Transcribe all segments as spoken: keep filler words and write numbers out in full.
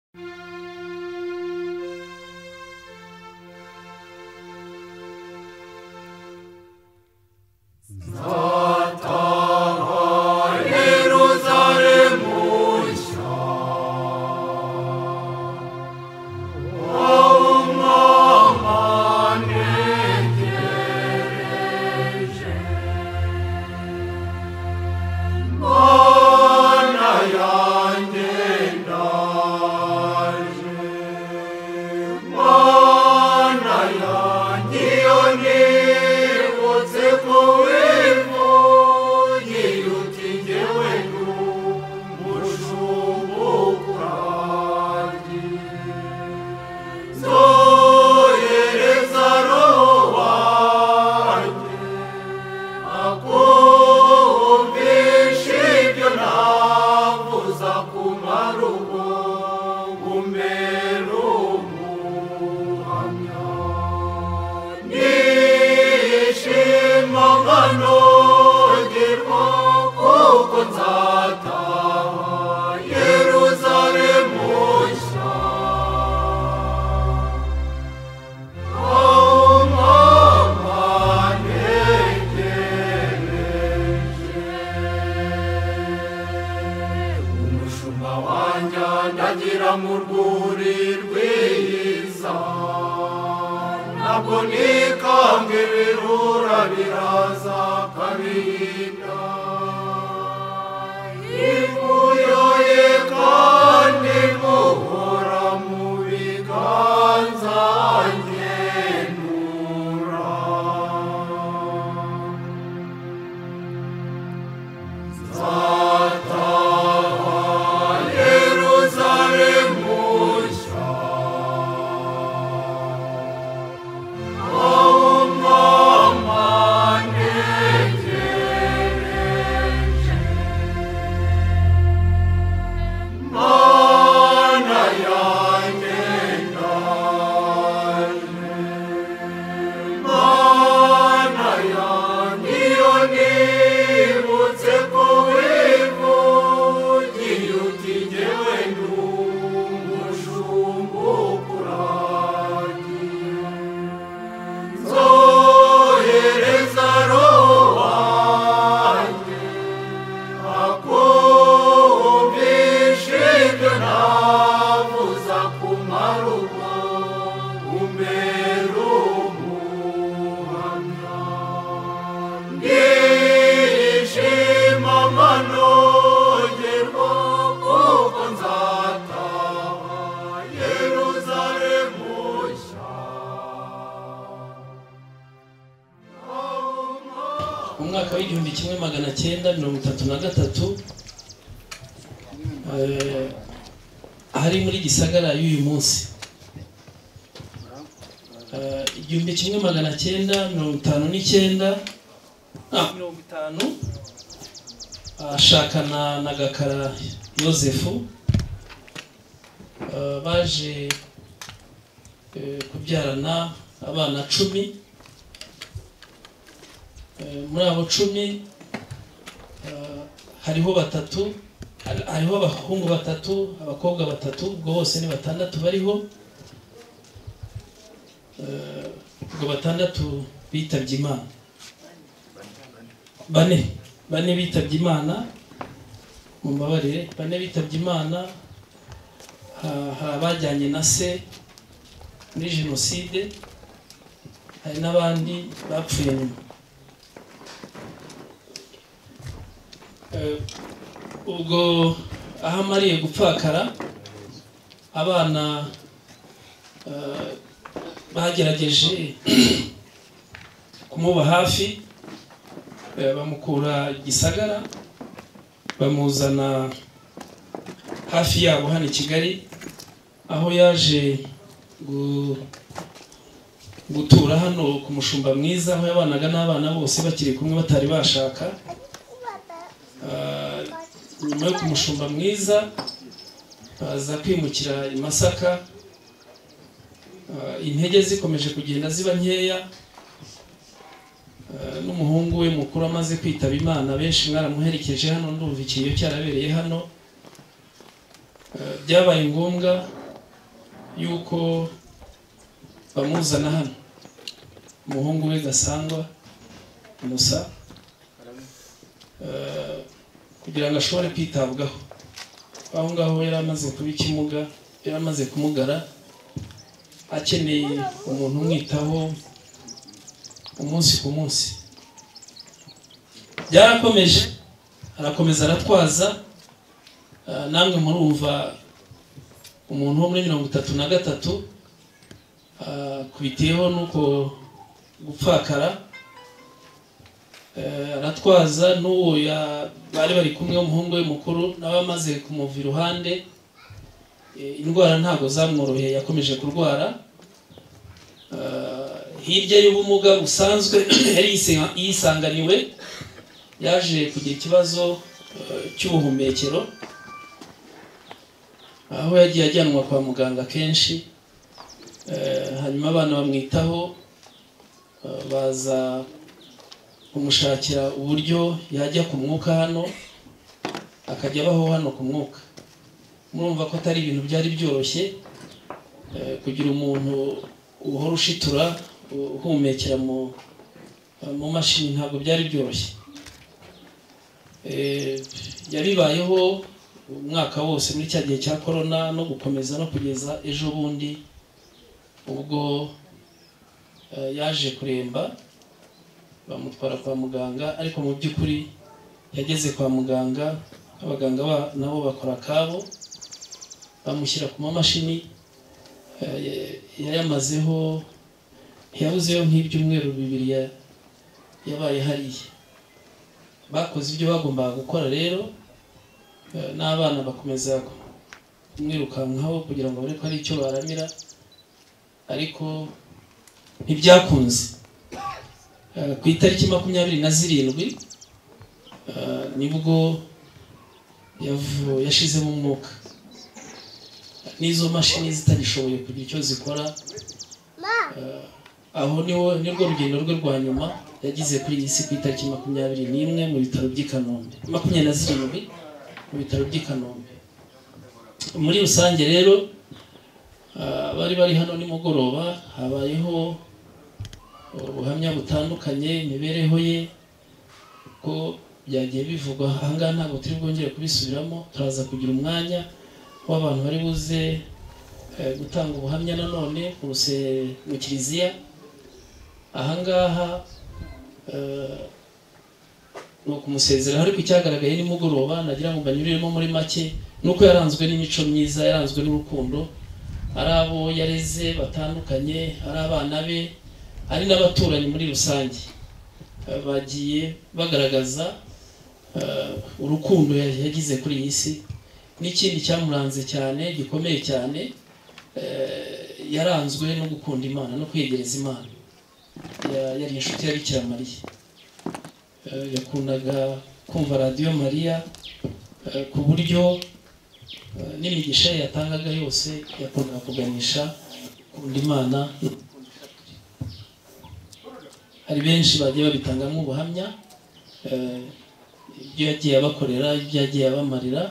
umwaka w'igihumbi kimwe magana cyenda mirongo itatu na gatatu eh hari muri Gisagara y'uyu munsi eh igihumbi kimwe magana cyenda mirongo itanu n'icyenda ah mirongo itanu ashakana na Gakara Yosefu baje kubyarana abana cumi. Muri abo cumi hariho batatu hariho abahungu batatu abakobwa batatu ubwo bose ni batandatu bariho. Ubwo batandatu bitabye Imana, bane bane bitabye Imana mu mbabarire bane bitabye Imana. Hari abajyanye na se muri jenoside, hari n'abandi bapfuye nyuma. Ubwo aho amariye gupfakara abana bagerageje kumuba hafi, bamukura Gisagara bamuzana hafi yabo hano i Kigali, aho yaje gutura hano ku Mushumba Mwiza, aho yabanaga n'abana bose bakiri kumwe batari bashaka. Nyuma yo ku Mushumba Mwiza baza kwimukira i Masaka. Intege zikomeje kugenda ziba nkeya, n'umuhungu we mukuru amaze kwitaba Imana. Benshi mwaramuherekeje hano, ndumva ikiyo cyarabereye hano. Byabaye ngombwa yuko bamuzana hano umuhungu we Gasangwa Musa kugira ngo ashobore kwitabwaho. Aho ngaho yari amaze kuba ikimuga, yari amaze kumugara, akeneye umuntu umwitaho umunsi ku munsi. Byarakomeje, arakomeza aratwaza. Namwe murumva umuntu wo muri mirongo itatu na gatatu kubiteho nuko gupfakara, aratwaza n'uwo bari bari kumwe w'umuhungu we mukuru nawe amaze kumuva iruhande. Indwara ntago zamworoheye, yakomeje kurwara. Hirya y'ubumuga busanzwe yari yisanganiwe, yaje kugira ikibazo cy'ubuhumekero, aho yagiye ajyanwa kwa muganga kenshi. Hanyuma abana bamwitaho, baza kumushakira uburyo yajya ku mwuka hano, akajya abaho hano ku mwuka. Murumva ko atari ibintu byari byoroshye kugira umuntu uhora ushitura uhumekera mu mu mashini, ntabwo byari byoroshye. Yabibayeho umwaka wose muri cya gihe cya corona no gukomeza no kugeza ejo bundi ubwo yaje kuremba, bamutwara kwa muganga. Ariko mu by'ukuri yageze kwa muganga, abaganga nabo bakora kabo, bamushyira ku mamashini. Yayamazeho ntiyabuzeyo nk'ibyumweru bibiri yabaye hariya. Bakoze ibyo bagombaga gukora rero, n'abana bakomeza kumwirukankaho kugira ngo bareke ari icyo baramira, ariko ntibyakunze. Ku itariki makumyabiri na zirindwi nibwo yashizemo umwuka, n'izo mashini zitagishoboye kugira icyo zikora. Aho nirwo rugendo rwe rwa nyuma yagize kuri iyi si ku itariki makumyabiri n'imwe mu bitaro by'i Kanombe, makumyabiri na zirindwi mu bitaro by'i Kanombe. Muri rusange rero bari bari hano nimugoroba, habayeho ubuhamya butandukanye, imibereho ye ko byagiye bivugwa. Ahangaha ntabwo turi bwongere kubisubiramo, turaza kugira umwanya w'abantu bari buze gutanga ubuhamya nanone mu kiliziya. Ahangaha ni ukumusezera, ariko icyagaragaye nimugoroba nagira ngo mbanyuriremo muri make nuko yaranzwe n'imico myiza, yaranzwe n'urukundo. Ari abo yareze batandukanye, ari abana be, ari n'abaturanyi muri rusange, bagiye bagaragaza urukundo yagize kuri iyi si. N'ikindi cyamuranze cyane gikomeye cyane, yaranzwe no gukunda Imana no kwegereza Imana. Yari inshuti ya Bikira Mariya, yakundaga kumva radiyo Mariya, ku buryo n'imigisha yatangaga yose yakundaga kuganisha gukunda Imana. Hari benshi bagiye babitangamo ubuhamya, ibyo yagiye abakorera, ibyo yagiye abamarira.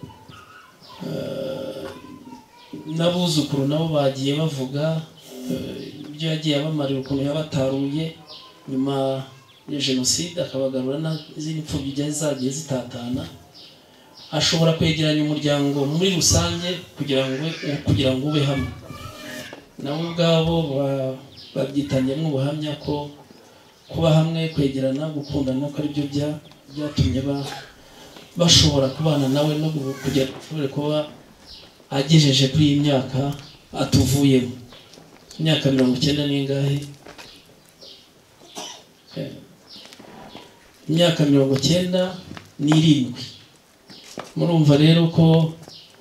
N'abuzukuru nabo bagiye bavuga ibyo yagiye abamarira, ukuntu yabataruye nyuma ya Jenoside, akabagarura n'izindi mfubyi zagiye zitatana. Ashobora kwegeranya umuryango muri rusange kugira ngo kugira ngo ube hamwe. Nabo ubwabo babyitangiyemo ubuhamya ko kuba hamwe, kwegerana, gukundana ko ari byo byatumye bashobora kubana nawe no kugira ngo kuba agejeje kuri iyi myaka atuvuyemo. Imyaka mirongo icyenda n'ingahe? Imyaka mirongo icyenda n'irindwi. Murumva rero ko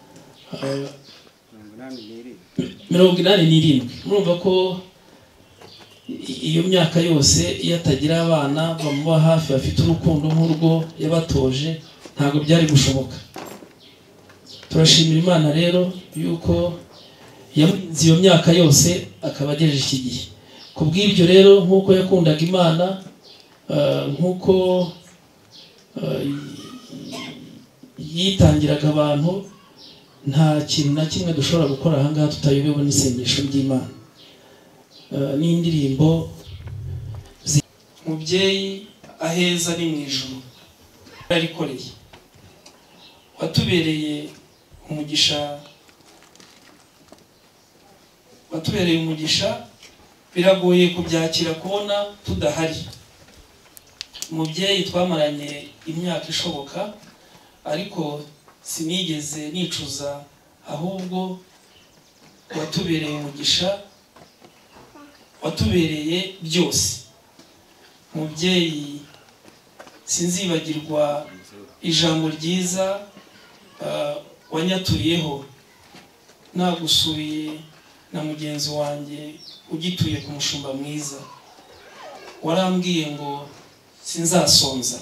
mirongo inani n'irindwi, murumva ko iyo myaka yose iyo atagira abana bamuba hafi bafite urukundo nk'urwo yabatoje, ntabwo byari gushoboka. Turashimira Imana rero yuko yamurinze iyo myaka yose akaba agejeje iki gihe. Ku bw'ibyo rero, nk'uko yakundaga Imana, nk'uko yitangiraga abantu, nta kintu na kimwe dushobora gukora aha ngaha tutayobewe n'isengesho ry'Imana. N'indirimbo mubyeyi aheza ni mu ijuru yarikoreye, watubereye umugisha watubereye umugisha biragoye kubyakira kubona tudahari. Mubyeyi twamaranye imyaka ishoboka, ariko sinigeze nicuza, ahubwo watubereye umugisha, watubereye byose. Mubyeyi sinzibagirwa ijambo ryiza uh, wanyaturiyeho nagusuye na mugenzi wanjye ugituye ku mushumba mwiza. Warambwiye ngo sinzasonza,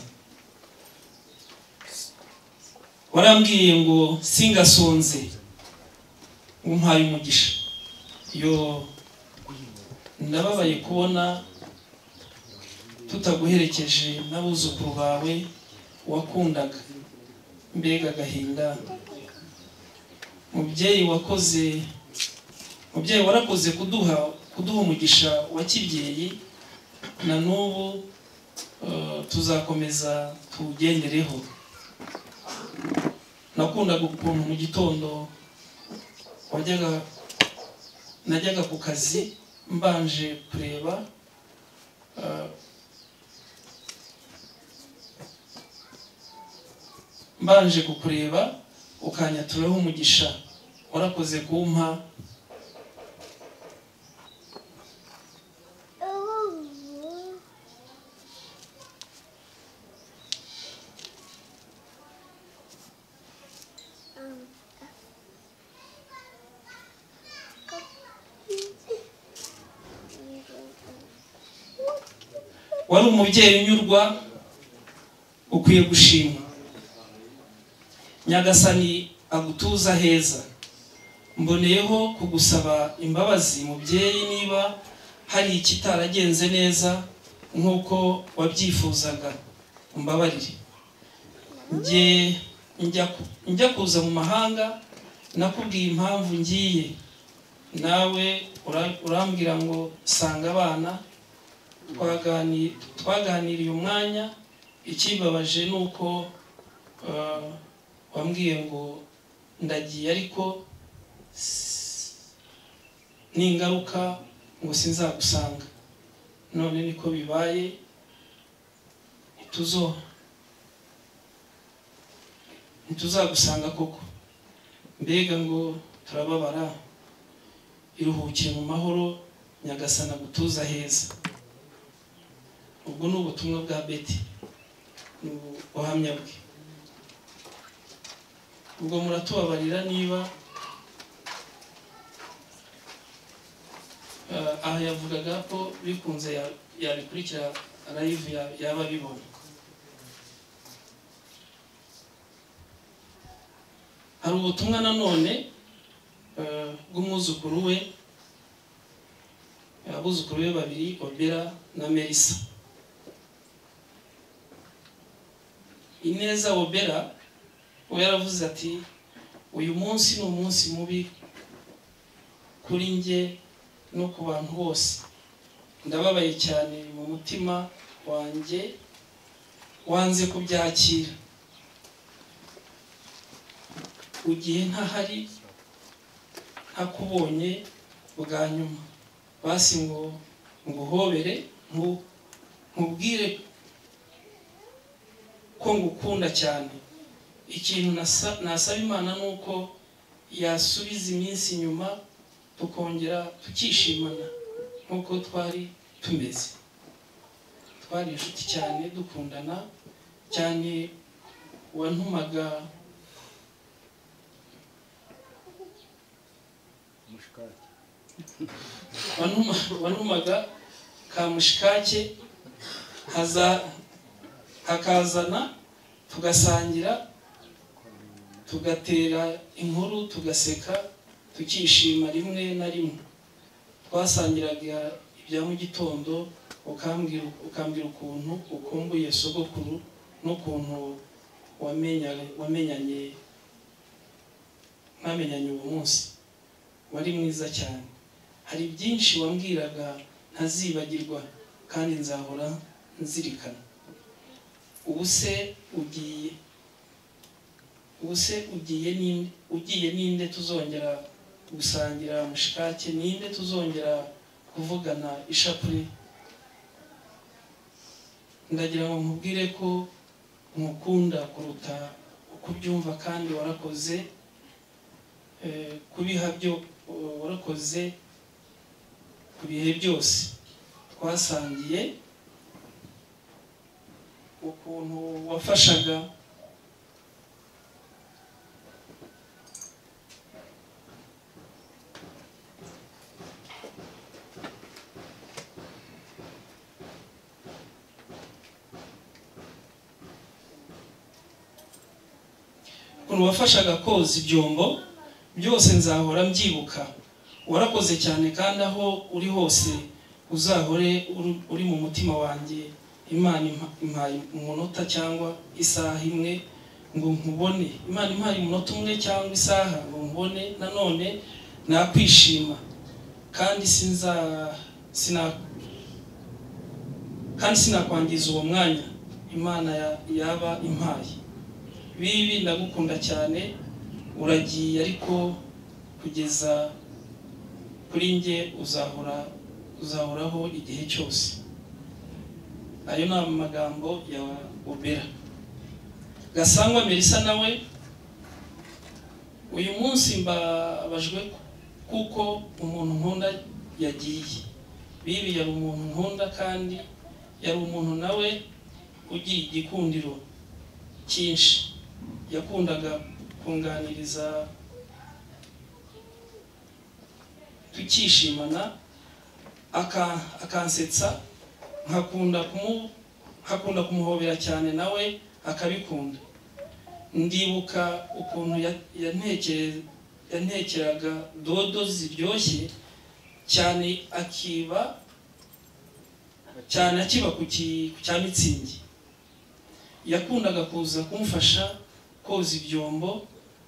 warambwiye ngo singasonze, umpaye umugisha. Yo ndababaye kubona tutaguherekeje n'abuzukuru bawe wakundaga, mbega gahinda. Mubyeyi wakoze mubyeyi warakoze kuduha kuduha umugisha wa kibyeyi, na n'ubu uh, tuzakomeza tugendereho. Nakundaga ukuntu mu gitondo wajyaga najyaga ku kazi mbanje kureba uh, mbanje kukureba ukanyaturaho umugisha. Warakoze kumpa wari umubyeyi unyurwa, ukwiye gushimwa. Nyagasani agutuza heza. Mboneyeho kugusaba imbabazi mubyeyi niba hari ikitaragenze neza nkuko wabyifuzaga, umbabarire. Nge njya kuza mu mahanga nakubwiye impamvu ngiye, nawe urambwira ngo sanga abana. Twaganiriye umwanya, ikibabaje nuko uh, wambwiye ngo ndagiye ariko ningaruka ngo sinzagusanga. None niko bibaye, ntituzo ntituzagusanga koko. Mbega ngo turababara. Iruhukire mu mahoro, Nyagasana gutuza heza. Ubwo ni ubutumwa bwa Betty, ubuhamya bwe. Ubwo muratubabarira niba aha yavugaga ko bikunze yabikurikira live yaba bibona. Hari ubutumwa nanone bw'umwuzukuru we, abuzukuru be babiri, Obera na Melissa. Ineza Obera we yaravuze ati uyu munsi ni umunsi mubi kuri nge no ku bantu bose. Ndababaye cyane mu mutima wanjye, wanze kubyakira. Ugiye ntahari, ntakubonye bwa nyuma. Basi ngo nguhobere, nkubwire ko ngukunda cyane. Ikintu nasaba Imana nuko yasubiza iminsi nyuma tukongera tukishimana nkuko twari tumeze. Twari inshuti cyane, dukundana cyane. Wantumaga wanumaga ka mushikake haza hakazana, tugasangira, tugatera inkuru, tugaseka, tukishima rimwe na rimwe. Twasangiraga ibya mu gitondo, ukambwira ukambwira ukuntu ukumbuye sogokuru n'ukuntu wamenyanye wamenyanye twamenyanye uwo munsi wari mwiza cyane. Hari byinshi wambwiraga ntazibagirwa kandi nzahora nzirikana. Ubuse ugiye ubuse ugiye ninde ugiye ninde tuzongera gusangira mushikake, ninde tuzongera kuvugana ishapure. Ndagira ngo nkubwire ko nkukunda kuruta uko byumva kandi warakoze eh kubiha byo warakoze kubihe byose twasangiye, ukuntu wafashaga ukuntu wafashaga koza ibyombo byose nzahora mbyibuka. Warakoze cyane kandi aho uri hose uzahore uri mu mutima wanjye. Imana impaye umunota cyangwa isaha imwe ngo nkubone. Imana impaye umunota umwe cyangwa isaha ngo nkubone, nanone nakwishima kandi sinza sina kandi sinakwangiza uwo mwanya Imana yaba impaye. Bibi ndagukunda cyane, uragiye ariko kugeza kuri nge uzahora uzahoraho igihe cyose. Ayo ni amagambo ya Obera. Gasangwa Melissa nawe uyu munsi mbabajwe kuko umuntu nkunda yagiye. Bibi yari umuntu nkunda kandi yari umuntu nawe ugiye igikundiro cyinshi. Yakundaga kunganiriza tukishimana, aka akansetsa, nkakunda kumu hakunda kumuhobera cyane nawe akabikunda. Ndibuka ukuntu yantekere yantekeraga dodo ziryoshye cyane akiba cyane akiba ku cyamitsingi. Yakundaga kuza kumfasha koza ibyombo,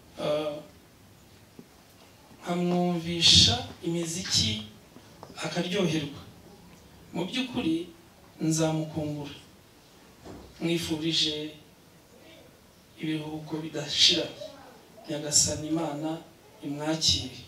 nkamwumvisha imiziki akaryoherwa. Mu by'ukuri nzamukungura. Mwifurije ibiruhuko bidashira. Nyagasani Imana imwakire.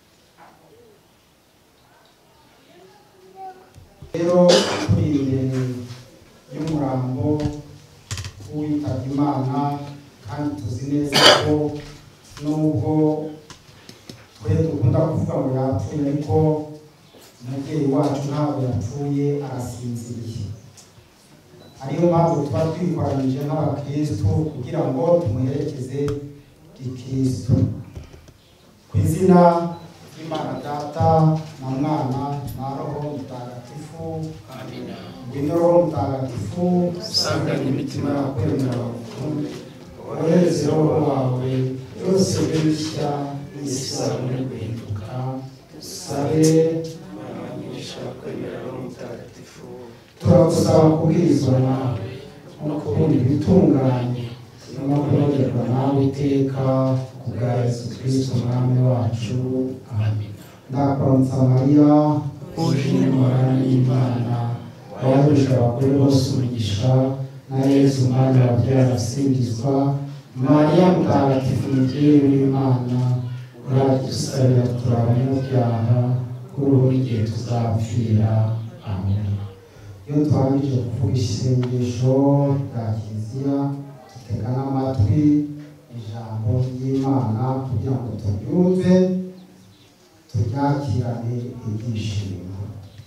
Rero twirinde y'umurambo w'uwitabye Imana, kandi tuzi neza ko nubwo twe dukunda kuvuga ngo yapfuye, ariko umubyeyi wacu ntabwo yapfuye, arasinziriye. Ariyo mpamvu tuba twikoranije nk'abakristo kugira ngo tumuherekeze ikristo. Ku izina ry'Imana Data na Mwana na Roho Mutagatifu. Amina. Ngwino Roho Mutagatifu, usanganye imitima yakwemera urukundo, wohereze Roho wawe, byose bishya n'isabune guhinduka. Sabe abanyesha kwemera Roho Mutagatifu. Turagusaba kubwirizwa nawe no kubona ibitunganye no kunogerwa nawe iteka ku bwa Yesu Kristo Umwami wacu. Amina. Ndakuramutsa Mariya, uje murana n'Imana, wahebuje abagore bose umugisha, na Yesu Umwana wabyaye arasingizwa. Mariya Mutagatifu mubyeyi w'Imana, uradusabira turi abanyabyaha kuri ubu n'igihe tuzapfira. Amen. Iyo turangije kuvuga isengesho rya Kiliziya, tutega n'amatwi ijambo ry'Imana kugira ngo turyumve, turyakirane ibyishimo.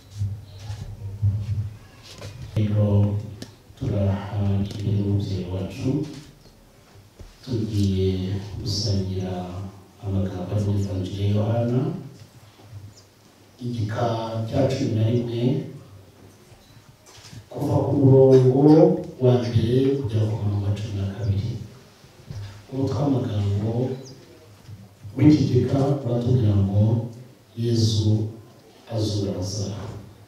Rero turaha imbere y'umubyeyi wacu, tugiye gusangira amagambo ari muri Evanjili ya Yohana, igika cya cumi na rimwe kuva ku murongo wa mbere kugera ku murongo wa cumi na kabiri. Umutwe w'amagambo w'iki gika uratubwira ngo Yesu azura Lazaro.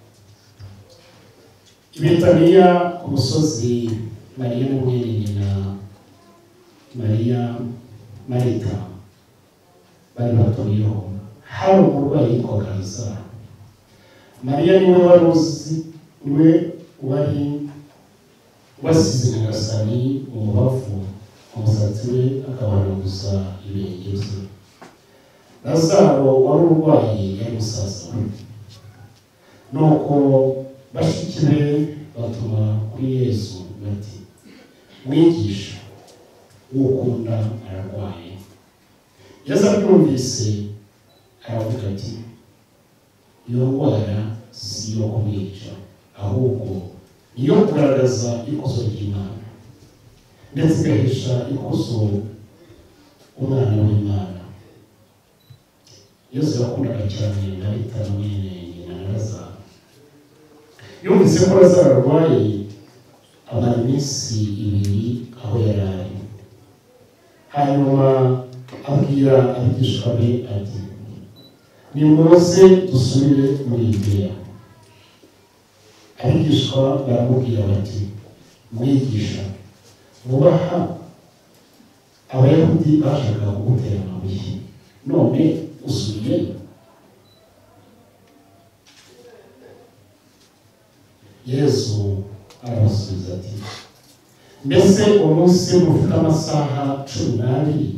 I Betaniya ku musozi, Mariya na mwene nyina Mariya Marita bari batuyeho hari umurwayi yitwaga Lazaro. Mariya niwe wari uzi, niwe wari wasize Nyagasani mu mubavu, umusatsi we akabaranguza ibirenge bye. Lazaro wari urwaye yari musaza we. Nuko bashiki be batuma kuri Yesu bati, mwigisha ukunda ararwaye. Yesu abyumvise aravuga ati, iyo ndwara si iyo kumwica, ahubwo niyo kugaragaza ikuzo ry'Imana ndetse igahesha ikuzo umwana w'Imana. Yesu yakundaga cyane Marita mwene nyina na Lazaro. Yumvise ko Lazaro arwaye, amara iminsi ibiri aho yari ari. Hanyuma abwira abigishwa be ati, nimuze dusubire muri Yudeya. Abigishwa baramubwira bati, mwigisha, vuba aha Abayahudi bashakaga kugutera amabuye, none usubiyeyo? Yesu arabasubiza ati, mbese umunsi mufite amasaha cumi n'abiri?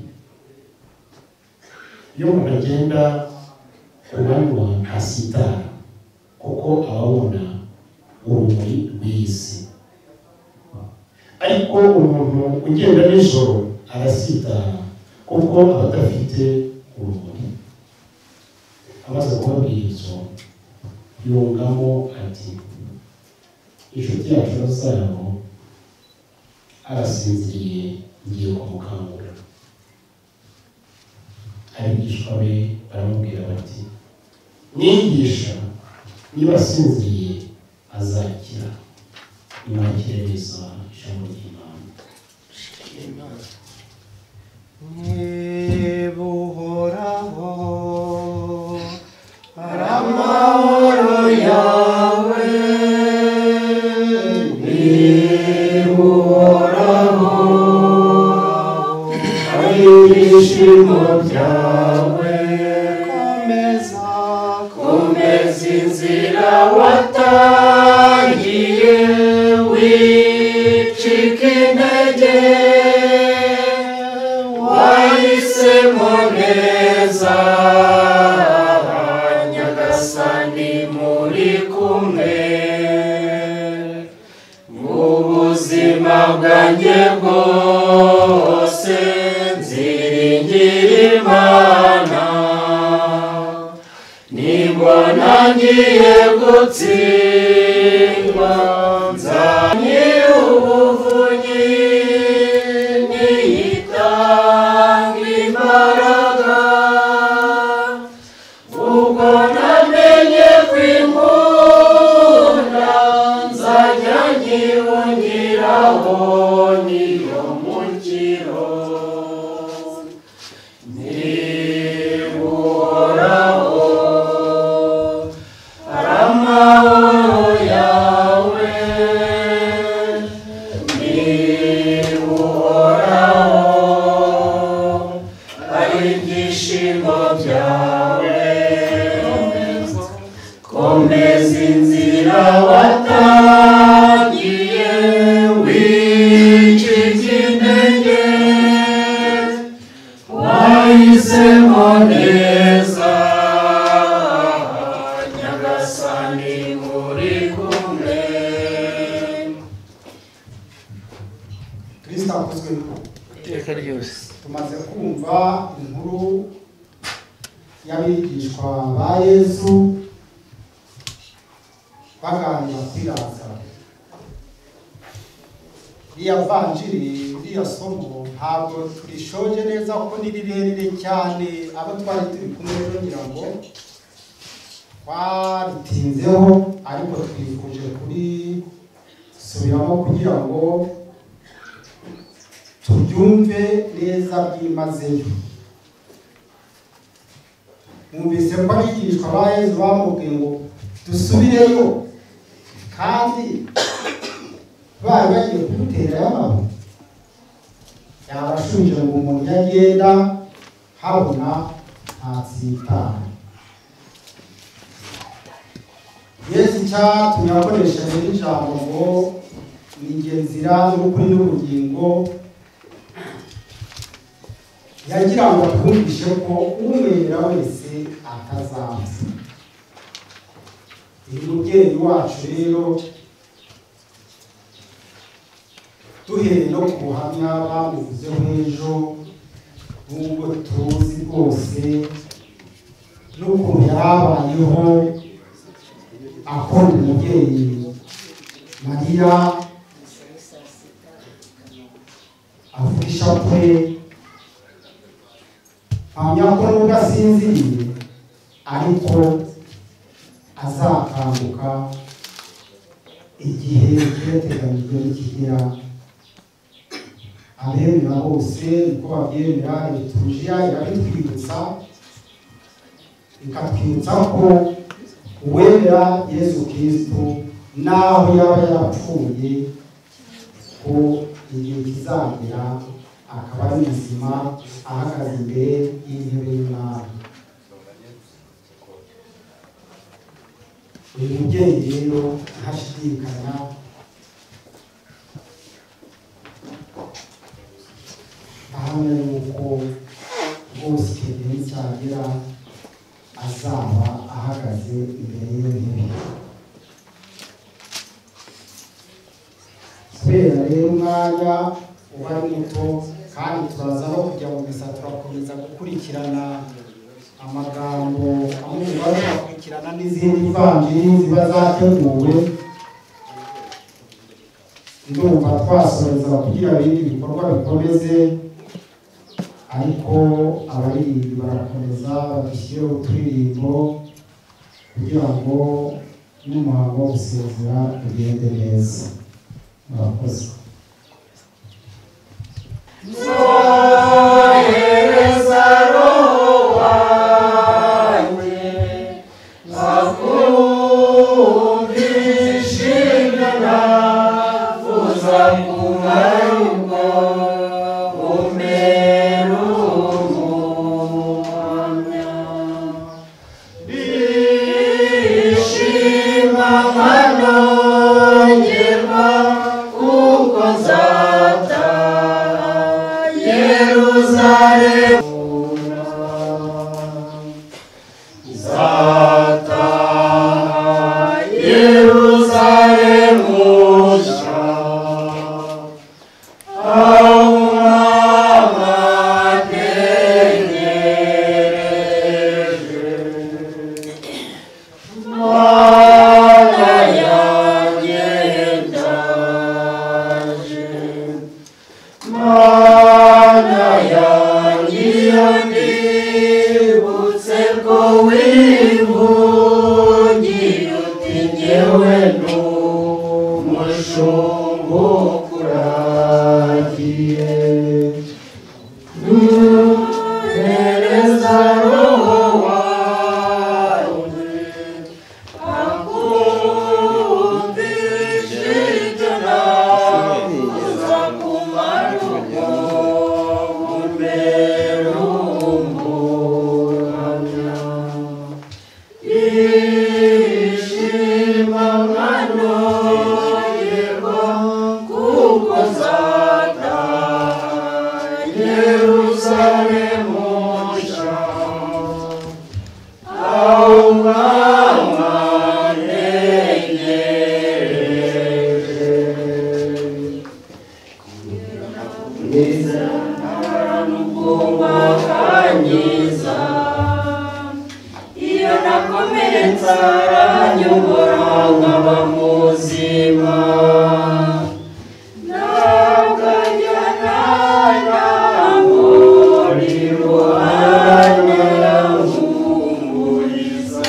Iyo umuntu agenda ku manywa ntasitara, kuko ababona urumuri rw'isi. Ariko umuntu ugenda nijoro arasitara, kuko aba adafite urumuri. Amaze kubabwira ibyo, yungamo ati, inshuti yacu Lazaro arasinziriye, ngiye kumukangura. Abigishwa be baramubwira bati, mwigisha, niba asinziriye azakira. Nimwakire neza ijambo ry'Imana. Niba uhoraho ari amahoro yawe, niba uhoraho ari ibyishimo byawe, komeza komeza inzira watangiye, wicika intege, wahisemo neza, Nyagasani muri kumwe. Mu buzima bwanjye bwose nziringira Imana, nimbona ngiye gutsindwa nzanye ubuvunyi, niyitanga imbaraga. Ubwo namenye kwinkunda, nzajya nyihungiraho, niyo mukiro. Niba uhoraho ari amahoro yawe, niba uhoraho ari ibyishimo byawe, komeza inzira watangiye, wicika intege, wahisemo neza, Nyagasani muri kumwe. Kristo akozwe iteka ryose. tumaze kumva inkuru y'abigishwa ba Yesu baganira kuri Lazaro. Iriya vanjiri, iriya somo ntabwo turishoje neza kuko ni rirerire cyane, abo twari turi kumwe rero ngira ngo twaritinzeho, ariko twifuje kurisubiramo kugira ngo tubyumve neza byimazeyo. Mwumvise ko abigishwa ba Yesu bamubwiye ngo dusubireyo, kandi bari bagiye kumutera y'amabuye. Yabashubije ngo umuntu yagenda habona ntatsitara. Yesu cyatumye akoresha n'ijambo ngo ni ingenzira n'ukuri n'ubugingo, yagira ngo twumvishe ko umwera wese atazapfa. Uyu mubyeyi wacu rero duhereye no ku buhamya bamuvuzeho ejo, nubwo tuzi rwose n'ukuntu yarabayeho akunda umubyeyi Mariya, avugisha kwe, ahamya ko nubwo asinziriye ariko azakanguka igihe cyateganyijwe nikigera. Abemera bose uko babyemera, liturujia irabitwibutsa ikatwibutsa ko uwemera Yesu Kristo naho yaba yarapfuye ko igihe kizagera akaba ari muzima ahagaze imbere y'intebe y'Imana. Uyu mubyeyi rero ntashidikanya ahamya yuko rwose igihe cyagera azaba ahagaze imbere y'intebe. Kubera rero umwanya uba ari muto kandi turaza no kujya mu misa, turakomeza gukurikirana amagambo amwe bazakurikirana n'izindi vanjiri ziba zateguwe. Ndumva twasoreza kugira ibindi bikorwa bikomeze, ariko abaririmbyi barakomeza badushyire uturirimbo kugira ngo n'umuhango wo gusezera ugende neza. Murakoze. Zohereza Roho wanjye akumvisha ibyo navuza ku mayuko, umera umuhamya. Bishima nkanongerwa kuko nzataha Yerusalemu, nzataha Yerusalemu nshya, aho umwami ategereje. Mana yanjye ndaje, Mana yanjye iyo nibutse ko wivugiye uti njyewe n'umushumba ukuragiye. Nyohereza Roho wanjye akumvisha ibyo navuza ku mayuko, umera umuhamya. Ishima nkanongerwa kuko nzataha Yerusalemu nshya, aho umwami antegereje. N'ubwoba kanyiza, iyo nakomeretse aranyobora nkaba muzima. Ntabwo ajyana n'amahoro iruhande arampumuriza.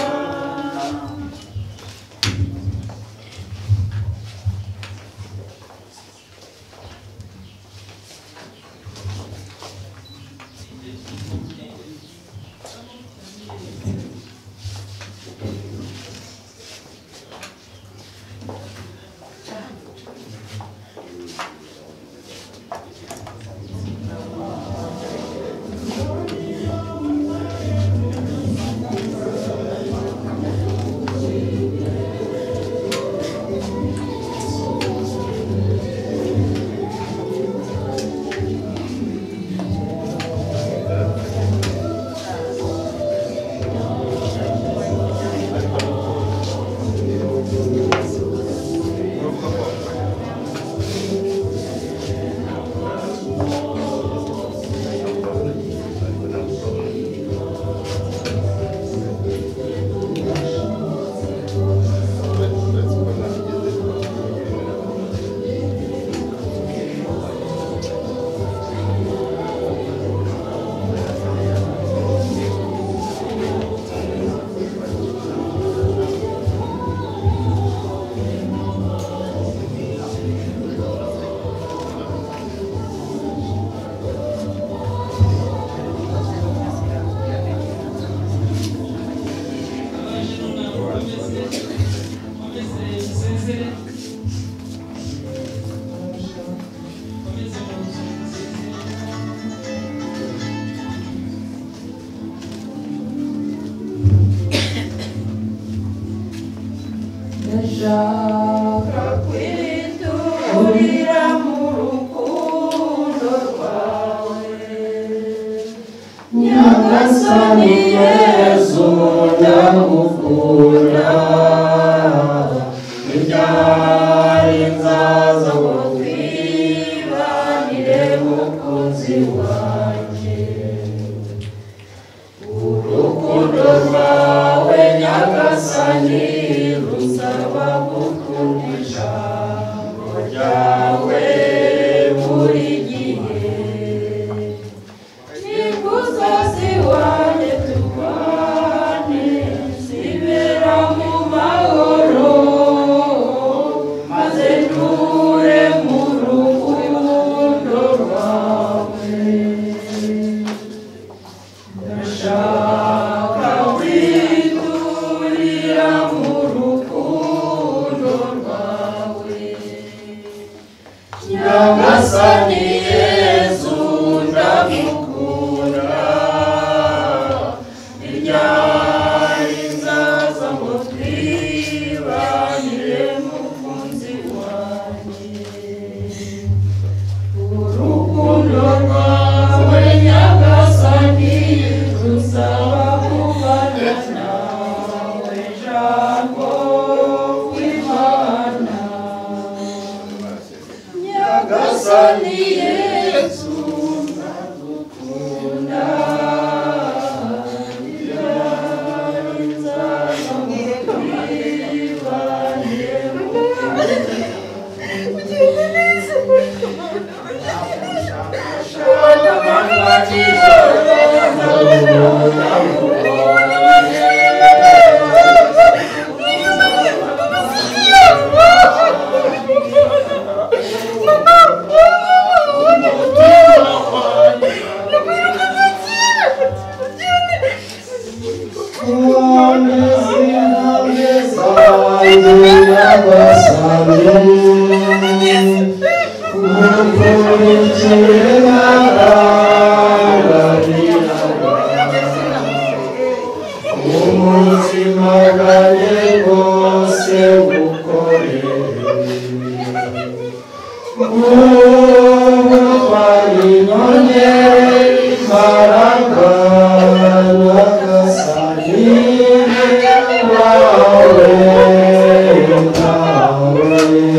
ndashaka kwiturira mu rukundo rwawe Nyagasani Yesu ndagukunda ibyari nzaza ngo twibanire mukunzi wanjye urukundo rwawe Nyagasani rusaba gukunda ijambo ryawe buri gihe nikuzazi wanjye tubane zibera mu mahoro maze nture mu rukundo rwawe ndashaka kwiturira mu rukundo rwawe Nyagasani Yesu ndagukunda iryari nzaza ngo twibanire mukunzi wanjye urukundo rwawe Nyagasani rusaba kubana nawe jambo w'Imana Nyagasani Yesu ndagukunda iryari nzaza ngo twibanire mukunzi umutima bwanjye bwose bukorere ubutwari nongere imbaraga Nyagasani wawe nawe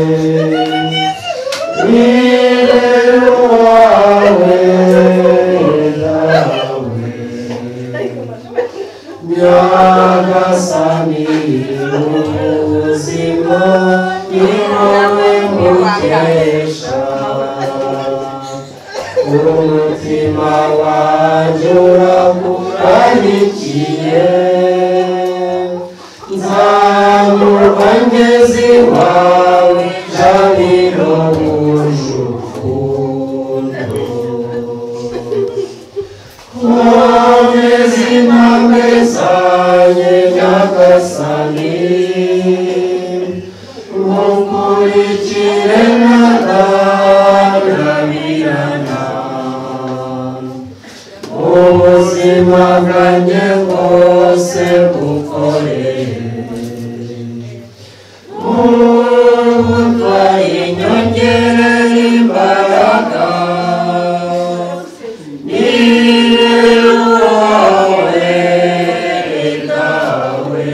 Nirero wawe nawe Nyagasani ubuzima ni wowe mukesha umutima wanjye urakukarikiye nzamurwa ngeze iwawe jabiro wuje urukundo komeza intambwe zanjye Nyagasani mukurikire ntagarabirana ubuzima bwanjye bwose bukorere ubutwari nyongere imbaraga Nirero wawe nawe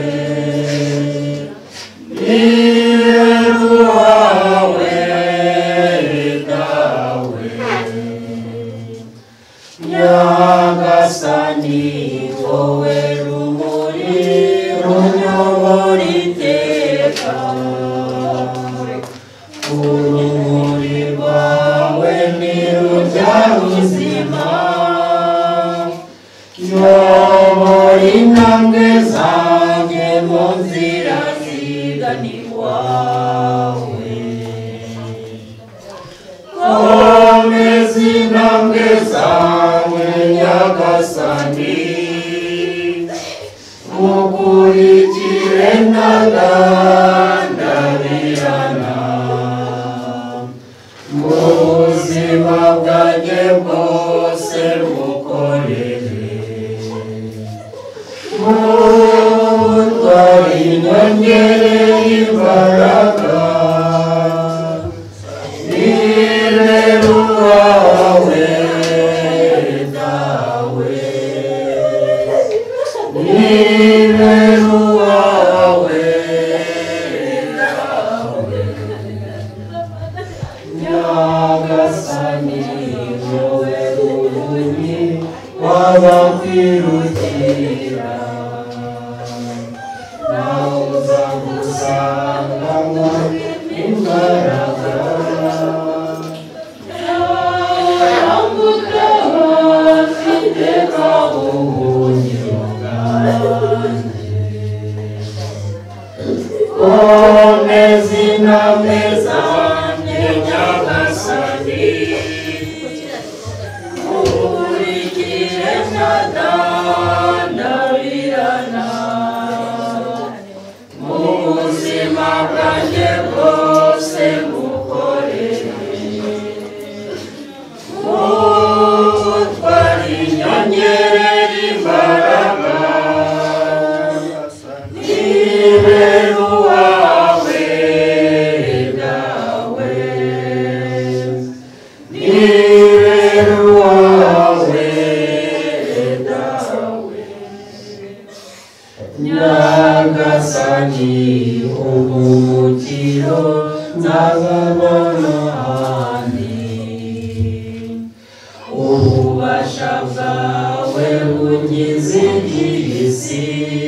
Nirero wawe nawe Nyagasani wowe rumuri runyobora iteka urumuri rwawe nirujya ruzima yobora intambwe zanjye mu nzira zigana iwawe komeza intambwe zawe Nyagasani mukurikire ntagandabirana mu buzima bwanjye bwose bukorere mu butwari nyongere imbaraga imbaraga yambuka iteka ubuhungiro bwanjye komeza intambwe zanjye nyagasani nkurikire ndandabirana mu buzima bwanjye bwose ngukorere utwara inyongerera imbaraga nibera uwawe dawe nibera uwawe dawe nyagasani ubuhungiro nzababona ahandi ububasha bwawe bugize iby'isi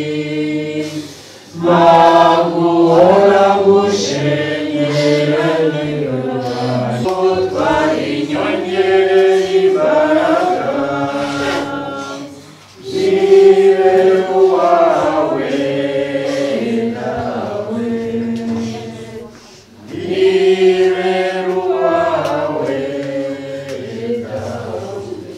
baguhora gushengeranye utwara inyongerera imbaraga nibera uwawe dawe nibera uwawe dawe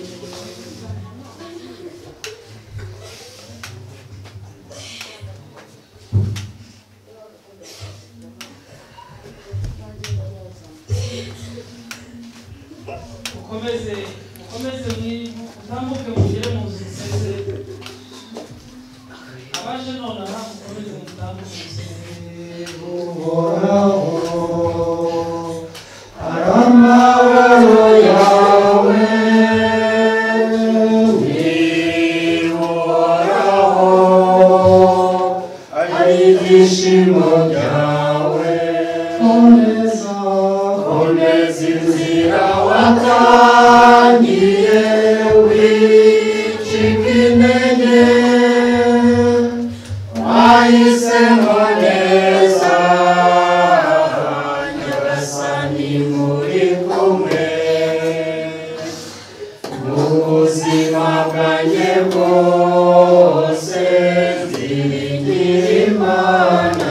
mukomeze mukomeze mutambuke mugere mu nzu nsezere abaje nonaha mukomeze mutambuke musezere uhoraho ari amahoro yawe uhoraho ari ibyishimo byawe komeza komeza inzira watangiye wicika intege wahisemo neza nyagasani muri kumwe mu buzima bwanjye bwose nziringira imana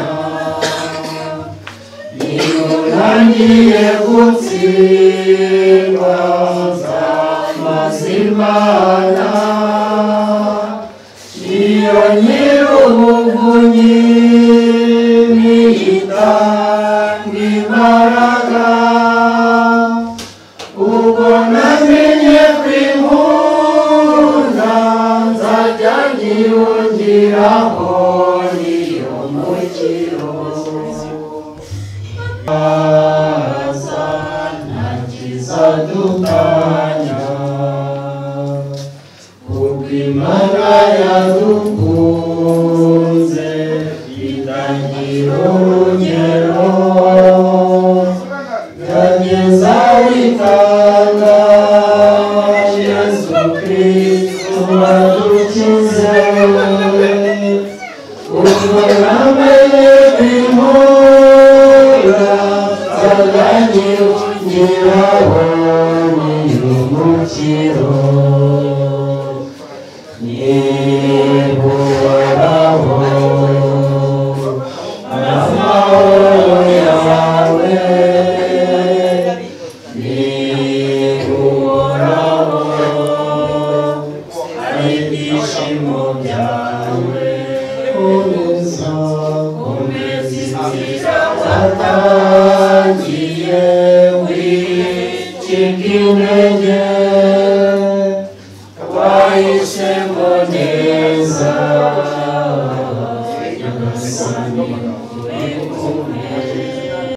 niyo ntangiye gutsindwa nzamaza imana niyo nyir'ubuvunyi niyitanga imbaraga ubwo namenye kw'inkunda nzajya nyiyongeraho niyo mukiro aza ntakiza dutanya ubw'Imana yadukunze itangira urugero yageza witanga Yesu Kristo wadukize ubwo namenye kw'inkura nzajya nyiyongeraho niyo mukiro uhoraho amahoro yawe uhoraho ari ibyishimo byawe komeza komeza inzira watangiye wicika intege wahisemo neza nyagasani uri kumwe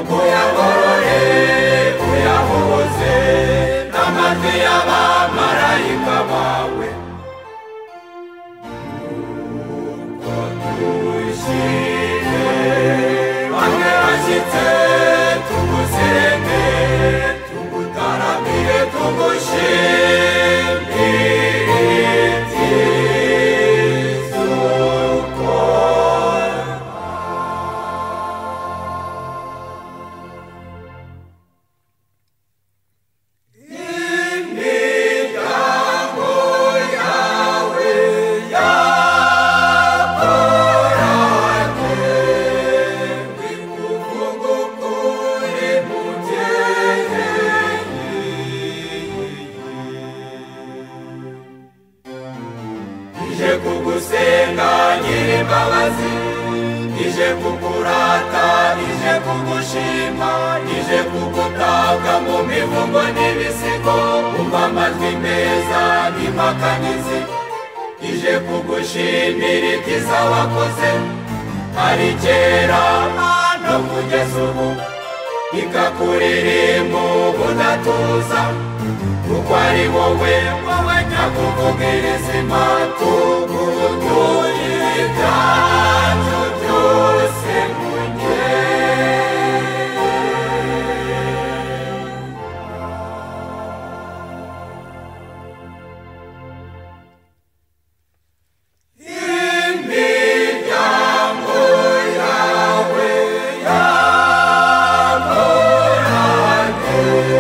uyahorore uyahoze n'amajwi y'abamarayika bawe nuko tushime bamwe bashyitse tugusenge tugutaramire tugushimire ibyiza ukora imiryango yawe yakoranye ikuvuga ukuri mubyeyi ije kugusenga nyir'imbabazi ije kukurata ije kugushima ije kugutaka mu mivugo n'ibisigo umva amajwi meza n'impakanizi ije kugushimira ibyiza wakoze ari kera no kugeza ubu ikakuririmba ubudatuza kuko ari wowe wowe nyakuvugiriza imatu tugutuye ibyacu byose munye imiryango yawe yakoranye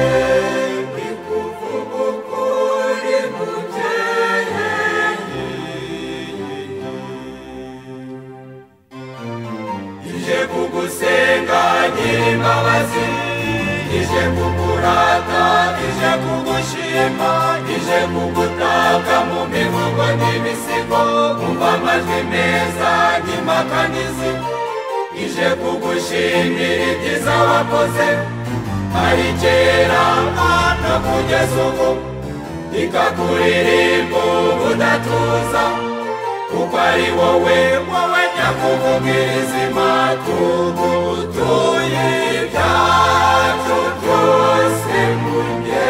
ikuvuga ukuri mubyeyi ije kugusenga nyir'imbabazi ije kukurata ije kugushima ije kugutaka mu mivugo n'ibisigo umva amajwi meza n'impakanizi ije kugushimira ibyiza wakoze ari kera no kugeza ubu ikakuririmba ubudatuza kuko ari wowe wowe nyakuvugiriza imatu tugutuye ibyacu byose munye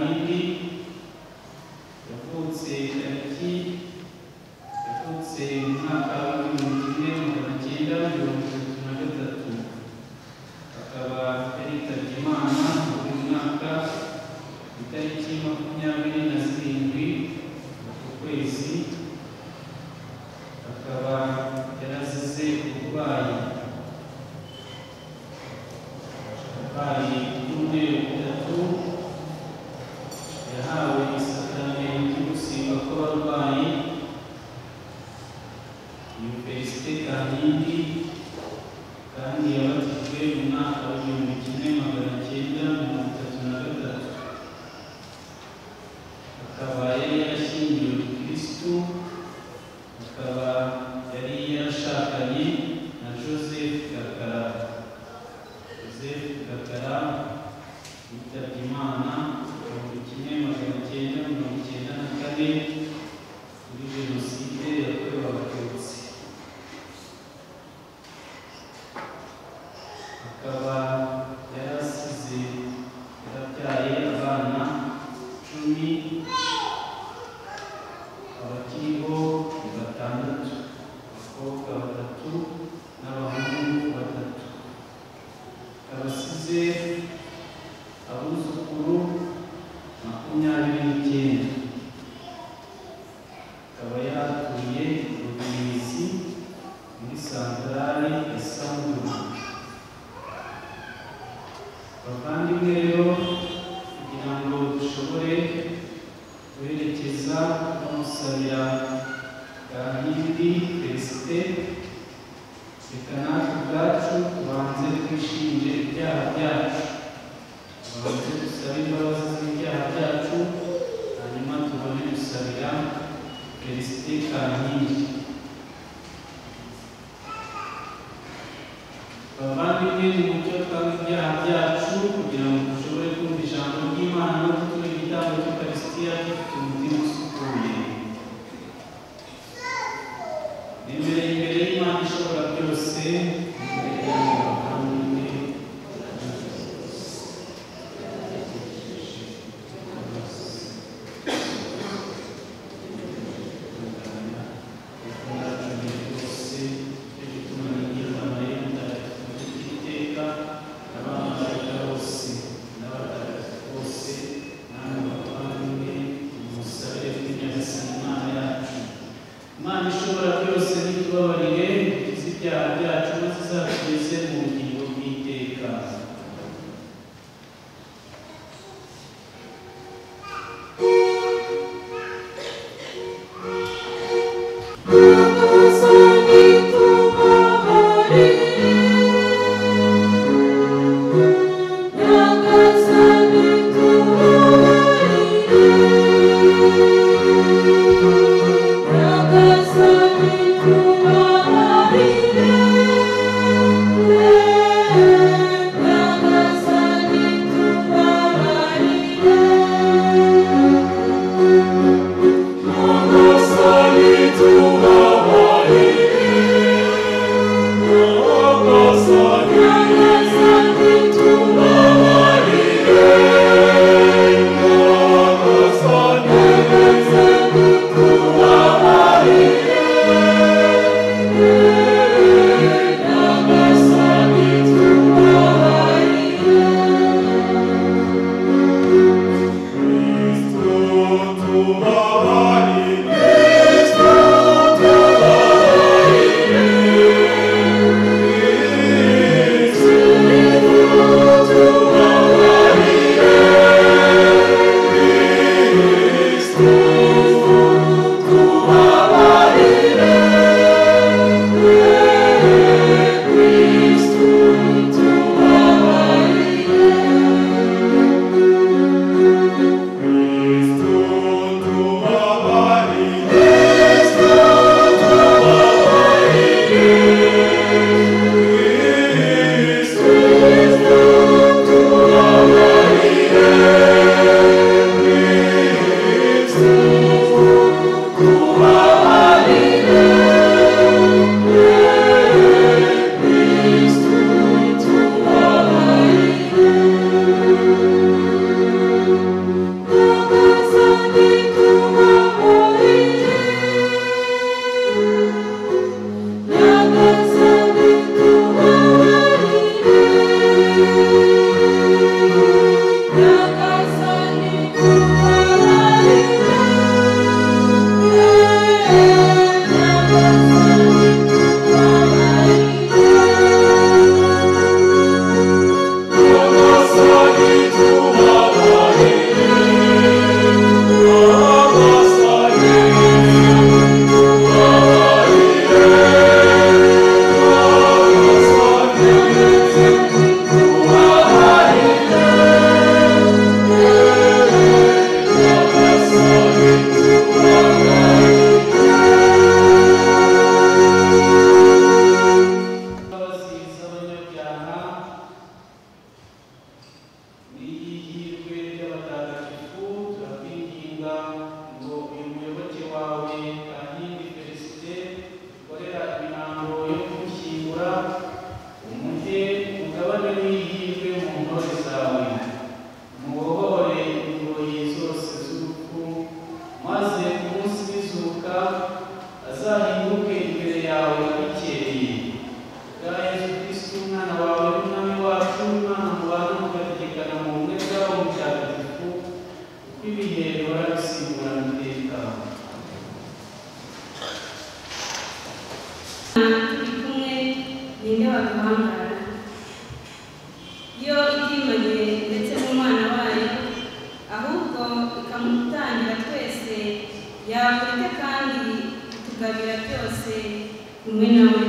Kankindi yavutse tariki yavutse mu mwaka w'igihumbi kimwe magana cyenda mirongo itatu na gatatu, akaba yaritabye Imana muri uyu mwaka ku itariki makumyabiri na zirindwi ku kwezi, akaba yarazize uburwayi uburwayi bw'umweru butatu, yahawe isakaramentu y'ugusiga kw'abarwayi Université Kankindi, kandi yabatijwe mu mwaka w'igihumbi kimwe magana cyenda mirongo itatu na gatatu, akaba yari yarashyingiwe Kristu, akaba yari yarashakanye na Joseph Gakara. Joseph Gakara yitabye Imana igihumbi kimwe magana cyenda mirongo icyenda na kane muri Jenoside yakorewe Abatutsi, akaba yarasize yarabyaye abana cumi, abakiriho ni batandatu, abakobwa batatu n'abahungu batatu, abasize abuzukuru makumyabiri n'icyenda, akaba yaratuye Rubirizi muri santarari ya Sangura. Bavandimwe rero, kugira ngo dushobore guherekeza no gusabira Kankindi Felicite, reka natwe ubwacu tubanze twishinje ibyaha byacu, tubanze dusabe imbabazi z'ibyaha byacu, hanyuma tubone gusabira Felicite Kankindi. Bavandimwe, ni mucyo twanga ibyaha byacu kugira ngo dushobore kumva ijambo ry'Imana no gutura igitambo cy'Ukaristiya dufite umutima usukuye. Imbere imbere y'Imana ishobora byose, imbere y'abavandimwe Imana ishobora byose nitubabarire tuzi ibyaha byacu maze izatugeze mu bugingo bw'iteka. Kristu ibihe barabisimburana iteka. turi kumwe ninde waduhangara iyo itimanye ndetse n'umwana wayo ahubwo ikamutangira twese yaburite kandi itugabira byose kumwe nawe.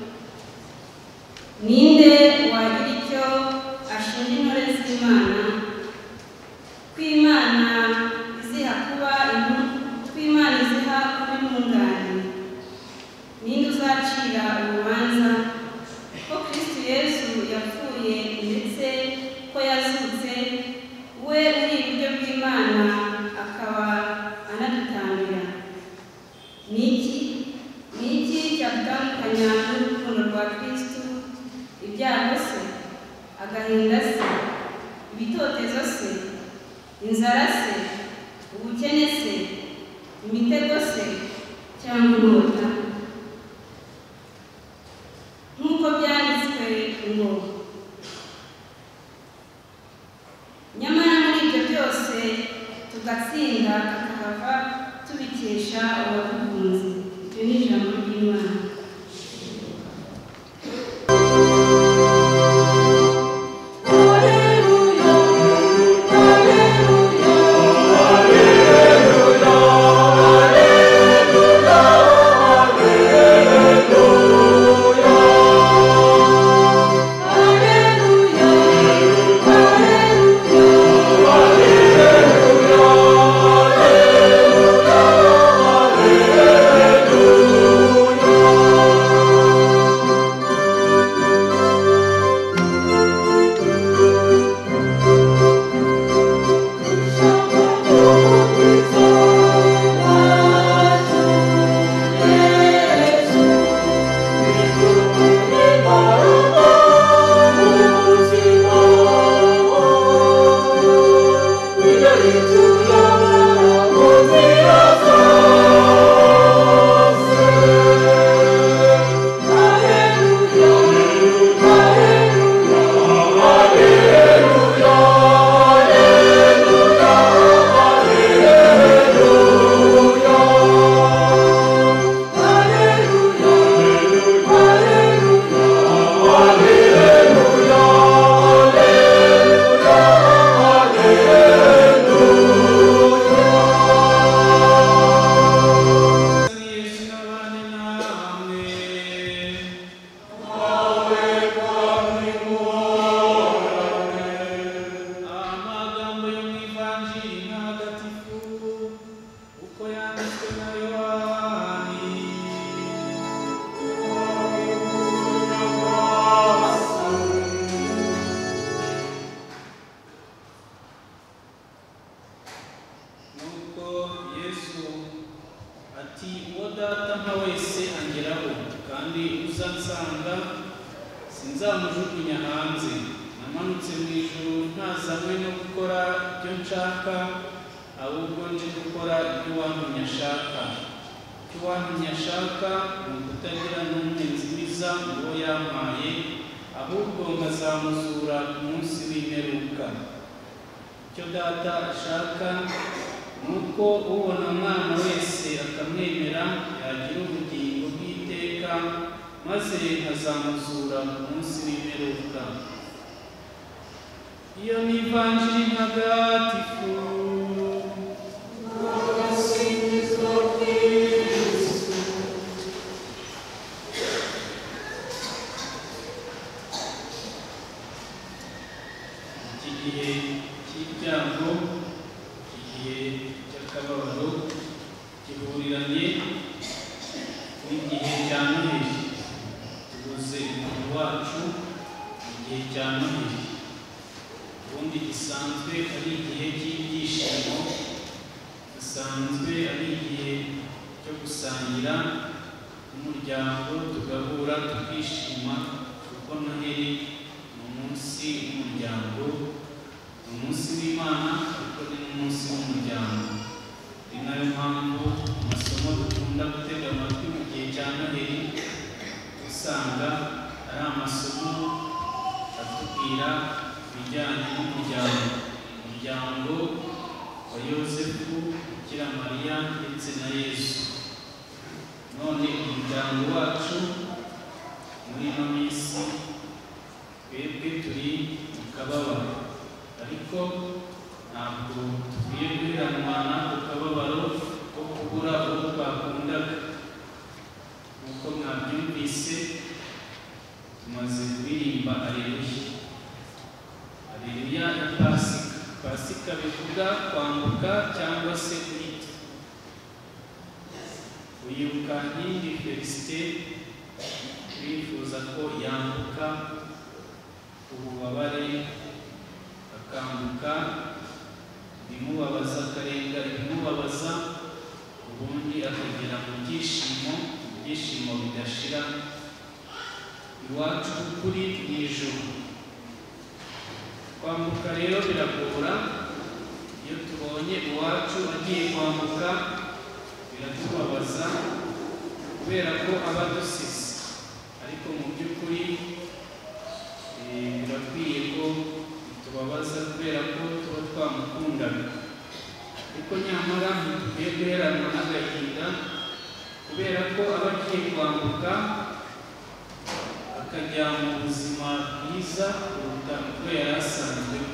Ninde wagira icyo ashinja intore z'Imana kw'Imana iziha kuba kw'Imana iziha kuba intungane? Ninde uzacira urubanza ko Kristo Yesu yapfuye ndetse ko yazutse we uri iburyo bw'Imana akaba anadutambira? Ni iki ni iki cyadutandukanya n'urukundo rwa Kristo? Ibyago se, agahinda se, ibitotezo se, inzara se, ubukene se, imitego se, cyangwa inkota? Nk'uko byanditswe ngo, nyamara muri ibyo byose tugatsinda tukahava tubikesha uwadukunze. Iryo ni ijambo ry'Imana. atubwira ibijyanye n'umuryango umuryango wa Yosefu Bikira Mariya ndetse na Yesu. None umuryango wacu muri ino minsi twebwe turi mu kababaro, ariko ntabwo tukwiye guheranwa n'ako kababaro ko kubura uwo twakundaga. Nk'uko mwabyumvise tumaze kuririmba Aleluya. Aleluya ya Pasika. Pasika bivuga kwambuka cyangwa se kwita. Uyu Kankindi Felicite turifuza ko yambuka ububabare, akambuka ibimubabaza, akarenga ibimubabaza, ubundi akagera mu byishimo, ibyishimo bidashira iwacu kuri mu ijuru. Kwambuka rero biragora. Iyo tubonye iwacu agiye kwambuka biratubabaza kubera ko aba dusize, ariko mu by'ukuri birakwiye ko bitubabaza kubera ko tuba twamukundaga. Ariko nyamara ntidukwiye guheranwa n'agahinda kubera ko aba agiye kwambuka akajya mu buzima bwiza kuruta uko yari asanzwemo.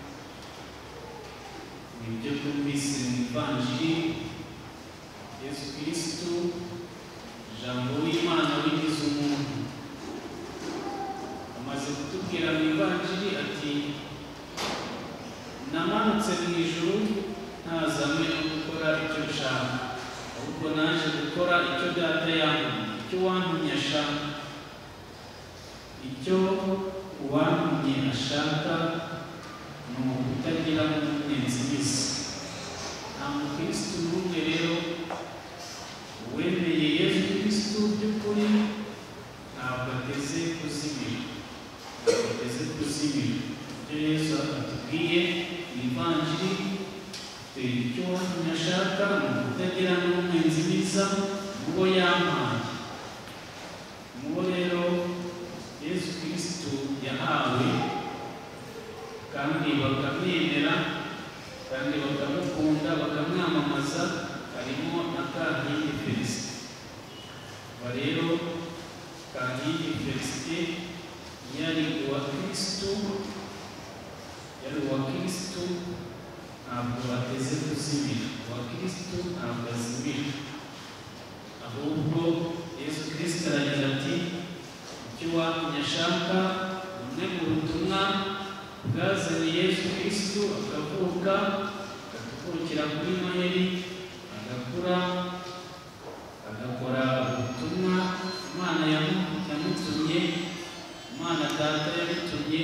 Nibyo twumvise mu Ivanjiri. Yesu Kristo, Jambo w'Imana wigize umuntu, amaze kutubwira mu Ivanjiri ati namanutse mu ijuru ntazanywe no gukora icyo nshaka, ahubwo naje gukora icyo Data yantumye, icyo wantumye ashaka. Icyo uwantumye ashaka ni ukutagira umunenzi wese. Nta mukristo n'umwe rero wemeye Yesu Kristo by'ukuri ntabwo ateze kuzimira, ntabwo ateze kuzimira. Ibyo Yesu atubwiye mu Ivanjiri, icyo wantumye ashaka ni ukutagira n'umunenzi mwiza mubo yampaye. Mubo rero Yesu Kristo yahawe kandi bakamwemera kandi bakamukunda bakamwamamaza, harimo na Kankindi Felicite. Aba rero Kankindi Felicite yari uwa Kristo, yari uwa Kristo, ntabwo ateze kuzimira. Uwa Kristo ntabwo azimira, ahubwo Yesu Kristo aragira ati icyo wantumye ashaka. Bumwe mu butumwa bwazanye Yesu Kristo akavuka, akatuvukira kuri Noheli, agakura, agakora ubutumwa Imana yamutumye, Imana Data yamutumye,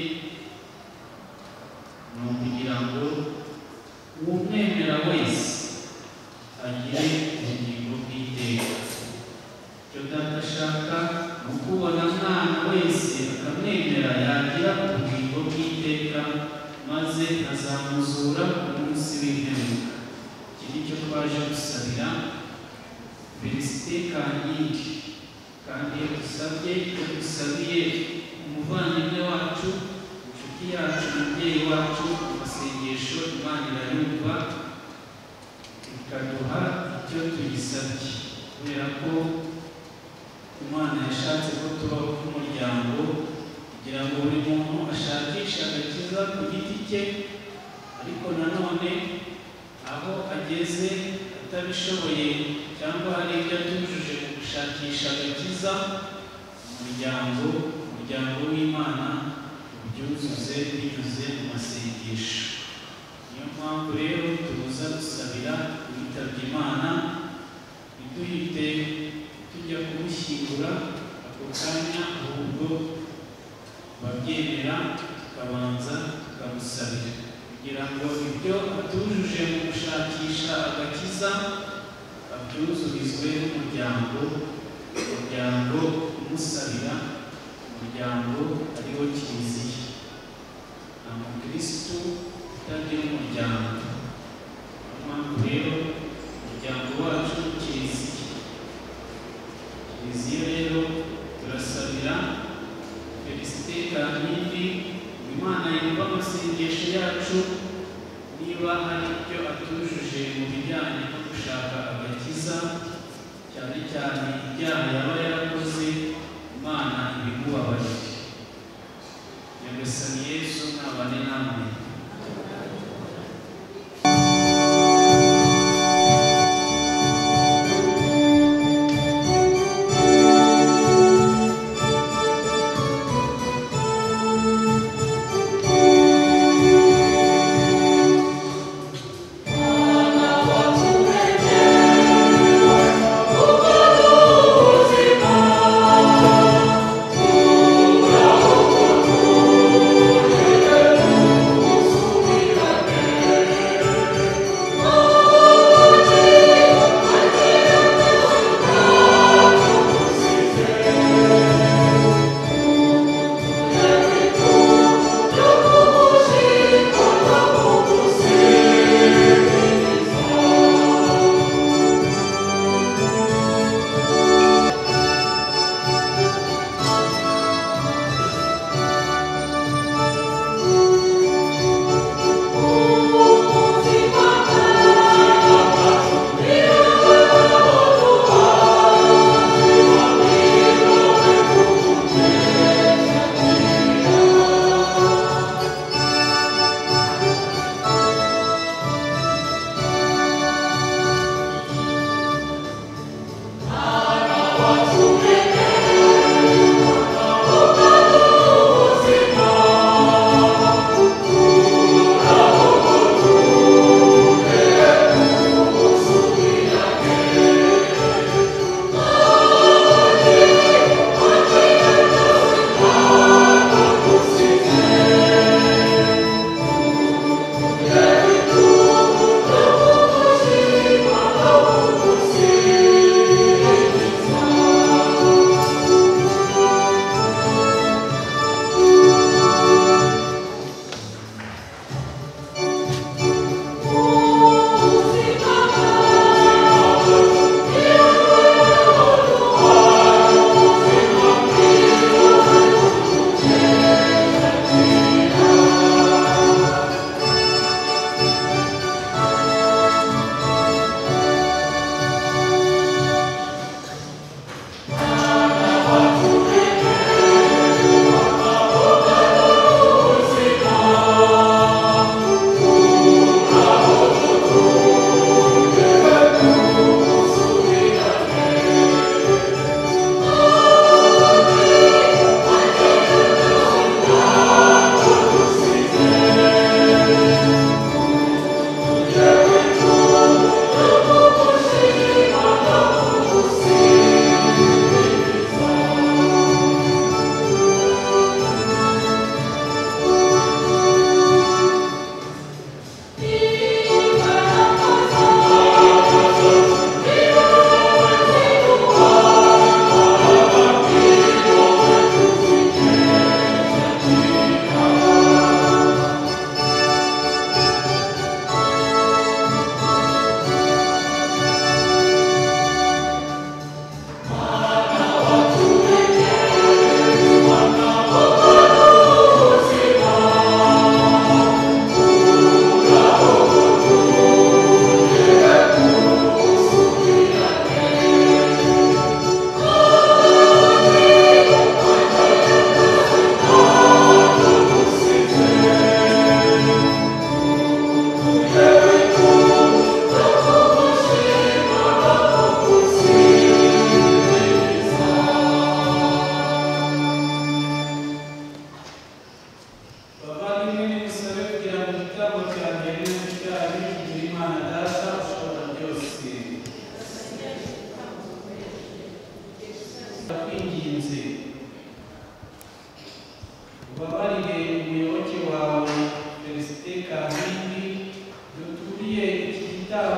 ni ukugira ngo uwumwemera wese agire ubugingo bw'iteka. Icyo Data ashaka ni ukubona umwana wese akamwemera yagira ubugingo bw'iteka, maze azamuzura ku munsi w'imperuka. Iki ni cyo twaje gusabira Felicite Kankindi. Kandi iyo dusabye, iyo dusabiye umuvandimwe wacu, inshuti yacu, umubyeyi wacu, amasengesho Imana irayumva ikaduha icyo tugisabye, kubera ko Imana yashatse ko tubaho nk'umuryango kugira ngo buri muntu ashakishe agakiza ku giti cye, ariko nanone aho ageze atabishoboye cyangwa hari ibyo atujuje mu gushakisha agakiza, umuryango umuryango w'Imana ubyuzuze binyuze mu masengesho. Niyo mpamvu rero tubuza gusabira uwitabye Imana ntiduhite tujya kumushyingura ako kanya, ahubwo babyemera tukabanza tukamusabira kugira ngo ibyo atujuje mu gushakisha agakiza abyuzurizwe n'umuryango, umuryango umusabira, umuryango ariwo Kiliziya. Nta mukristo utagira umuryango. Niyo mpamvu rero umuryango wacu Kiliziya. Kiliziya rero turasabira Felicite Kankindi, Imana yumva amasengesho yacu, niba hari ibyo atujuje mu bijyanye no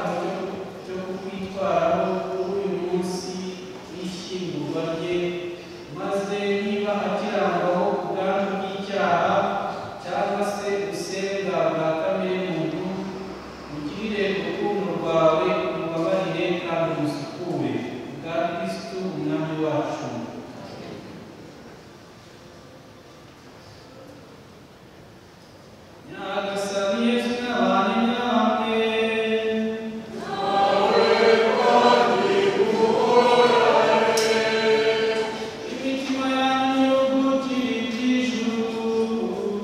igitambo cyo kwitwaraho kuri uyu munsi w'ishyingurwa rye, maze niba akirangwaho ubwandu bw'icyaha cyangwa se ubusembwa bwa kamere muntu, ugirire urukundo rwawe umubabarire kandi umusukure bwa Kristo umwami wacu. Nyagasani Yesu n'abane namwe. Imitima yanyu yogukira iby'ijuru.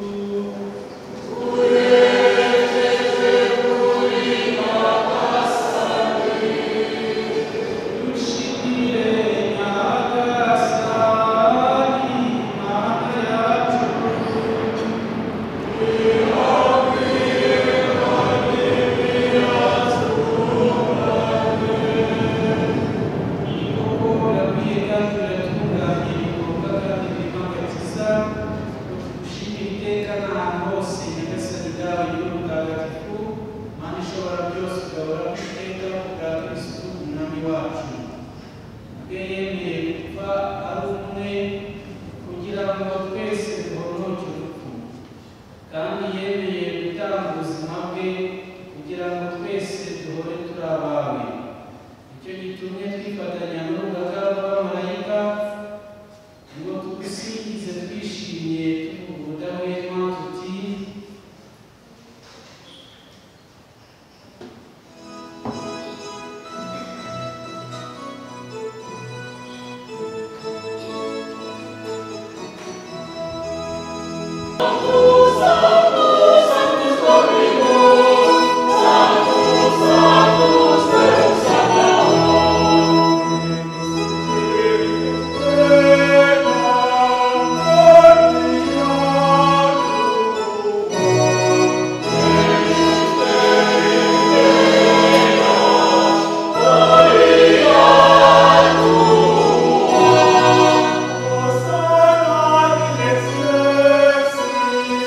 Dushimire Nyagasani Mana yacu. kandi yemeye gutanga ubuzima bwe kugira ngo twese duhore turi abawe. Icyo gitumye twifatanya n'urugaga rw'abamarayika ngo tugusingize twishimye tuvuga ubudahwema tuti: Hosanna in excelsis.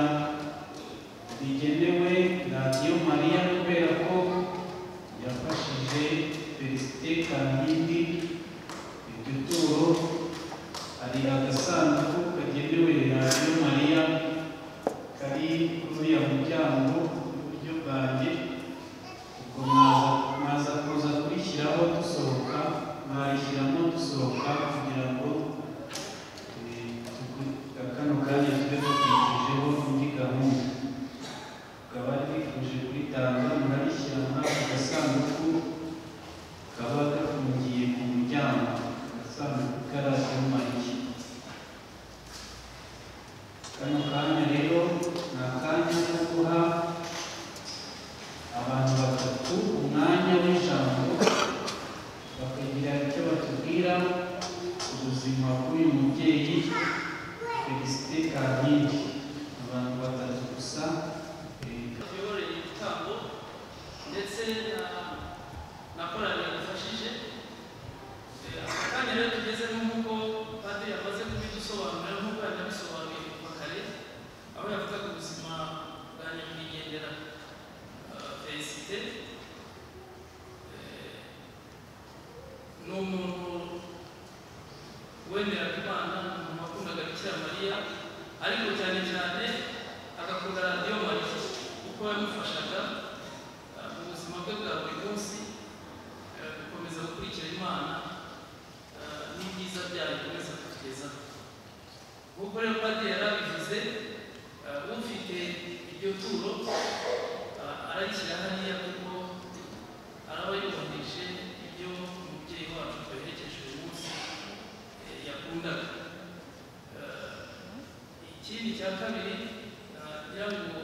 rigenewe radiyo mariya kubera ko yafashije Felicite Kankindi. Iryo turo hari agasanduku kagenewe radiyo mariya kari kuri uriya muryango w'iburyo bwanjye. ubwo mwaza kuza kurishyiraho dusohoka, mwarishyiramo dusohoka kugira ngo kano kanya tube dukurikijeho indi gahunda. Tukaba twifuje kuritanga, murarishyira muri aka gasanduku kaba gafungiye ku muryango, agasanduku ka radiyo mariya. Kano kanya rero ni akanya ko guha abantu batatu umwanya w'ijambo bakagira icyo batubwira ubuzima bw'uyu mubyeyi Felicite Kankindi. Abantu batatu gusa tuyoboreye igitambo ndetse na korali yadufashije. Aka kanya rero tugezemo nk'uko padiri yamaze kubidusobanurira, nk'uko yanabisobanuye kuva kare, aho yavugaga ubuzima bwa nyakwigendera Felicite. Ni umuntu wemeraga Imana, umuntu wakundaga Bikira Mariya, ariko cyane cyane agakunda radiyo mariya kuko yamufashaga mu buzima bwe bwa buri munsi gukomeza gukurikira Imana n'ibyiza byayo bikomeza kutugezaho. Nk'uko rero padiri yarabivuze, ufite iryo turo ararishyira hariya kuko araba yubahirije ibyo umubyeyi wacu twaherekeje uyu munsi yakundaga. Ikindi cya kabiri kugira ngo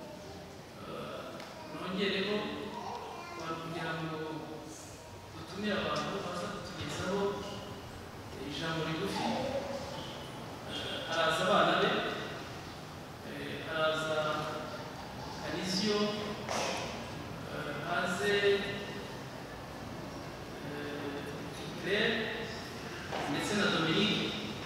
nongereho kugira ngo dutumire abantu baza kutugezaho ijambo rigufi. Haraza abana be, haraza Alizio, haze Claire ndetse na Dominique.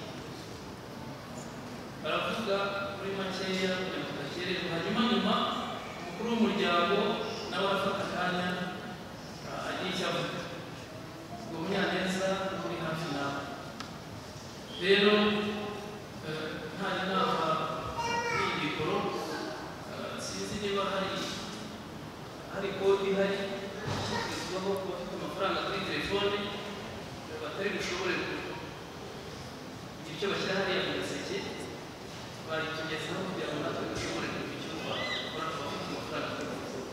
Baravuga muri makeya kugira ngo tudakererwa, hanyuma nyuma umukuru w'umuryango nawe arafata akanya agira icyo avuga. Ubwo Munyaneza uri hafi nawe rero nta nama y'iyi mikoro, sinzi niba hari hari kode ihari ishyirwaho ku bafite amafaranga kuri telefone batari bushobore kugira icyo bashyira hariya mu gaseke, baritugezaho kugira ngo natwe dushobore kugira icyo twakora ku bafite amafaranga kuri telefone.